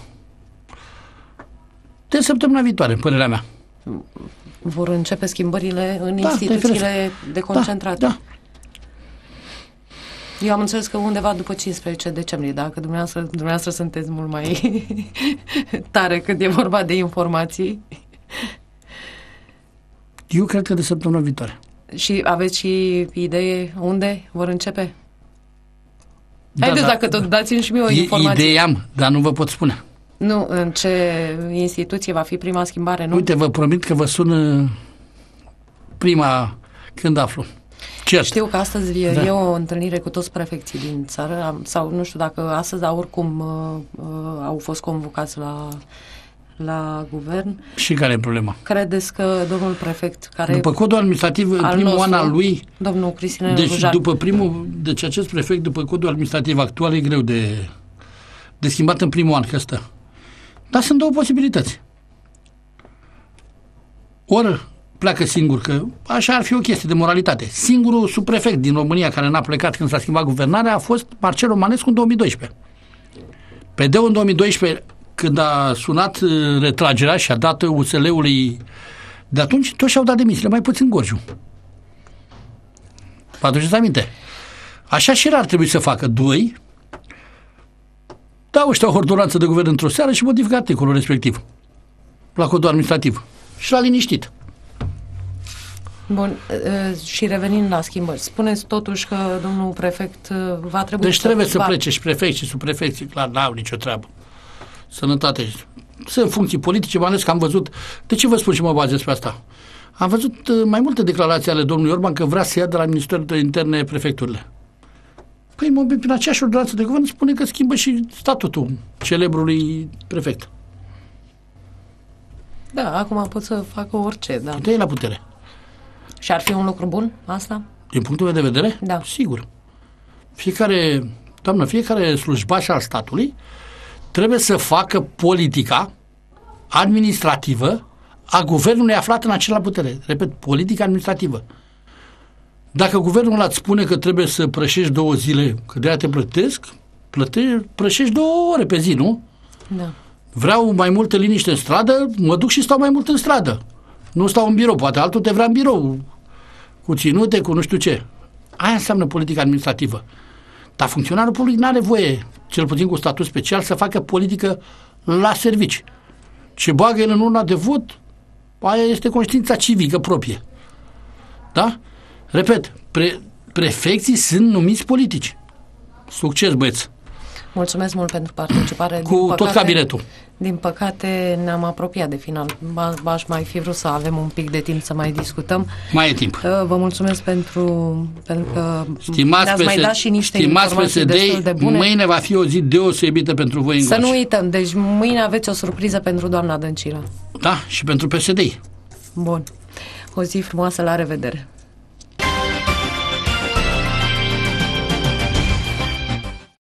De săptămâna viitoare, părerea mea. Vor începe schimbările în da, instituțiile de concentrate. Da, da. Eu am înțeles că undeva după cincisprezece decembrie, dacă dumneavoastră, dumneavoastră sunteți mult mai tare când e vorba de informații. Eu cred că de săptămâna viitoare. Și aveți și idee unde vor începe? Da, Haideți, da, dacă tot dați-mi și mie o I- informație. Idei am, dar nu vă pot spune. Nu, în ce instituție va fi prima schimbare, nu? Uite, vă promit că vă sună prima când aflu. Cert. Știu că astăzi da. e o întâlnire cu toți prefecții din țară, sau nu știu dacă astăzi, dar oricum uh, uh, au fost convocați la, la guvern. Și care e problema? Credeți că domnul prefect, care... După codul administrativ, în primul nostru, an al lui... Domnul Cristina Deci, Rujan. după primul, deci acest prefect, după codul administrativ actual, e greu de, de schimbat în primul an, că ăsta. Dar sunt două posibilități. Ori pleacă singur, că așa ar fi o chestie de moralitate. Singurul subprefect din România care n-a plecat când s-a schimbat guvernarea a fost Marcel Romanescu în două mii doisprezece. Pe deu în două mii doisprezece, când a sunat retragerea și a dat U S L-ului de atunci, toți și-au dat demisiile, mai puțin Gorgiu. Vă aduceți aminte? Așa și el ar trebui să facă. Doi, dau ăștia o ordonanță de guvern într-o seară și modifică articolul respectiv la codul administrativ. Și l-a liniștit. Bun, și revenind la schimbări, spuneți totuși că domnul prefect va trebui deci să... trebuie să va... plece și prefect și subprefecții, clar, n-au nicio treabă. Sănătate. Sunt funcții politice, mai ales că am văzut... De ce vă spun și mă bazez pe asta? Am văzut mai multe declarații ale domnului Orban că vrea să ia de la Ministerul de Interne prefecturile. Păi, mă, prin aceeași ordonanță de guvern spune că schimbă și statutul celebrului prefect. Da, acum pot să facă orice, da. De la putere. Și ar fi un lucru bun, asta? Din punctul meu de vedere? Da. Sigur. Fiecare, doamnă, fiecare slujbaș al statului trebuie să facă politica administrativă a guvernului aflat în acela putere. Repet, politica administrativă. Dacă guvernul ăla îți spune că trebuie să prășești două zile, că de-aia te plătesc, plătești, prășești două ore pe zi, nu? Da. Vreau mai multă liniște în stradă, mă duc și stau mai mult în stradă. Nu stau în birou, poate altul te vrea în birou, cu ținute, cu nu știu ce. Aia înseamnă politica administrativă. Dar funcționarul public nu are voie, cel puțin cu statut special, să facă politică la servici. Ce bagă el în urna de vot, aia este conștiința civică proprie. Da? Repet, pre, prefecții sunt numiți politici. Succes, băieți! Mulțumesc mult pentru participare. Cu din tot păcate, cabinetul. Din păcate ne-am apropiat de final. Aș mai fi vrut să avem un pic de timp să mai discutăm. Mai e timp. Vă mulțumesc pentru, pentru că stimați ne-ați mai dat și niște informații destul de bune. Mâine va fi o zi deosebită pentru voi în Să Gorj. nu uităm, deci mâine aveți o surpriză pentru doamna Dăncilă. Da, și pentru P S D. Bun. O zi frumoasă, la revedere.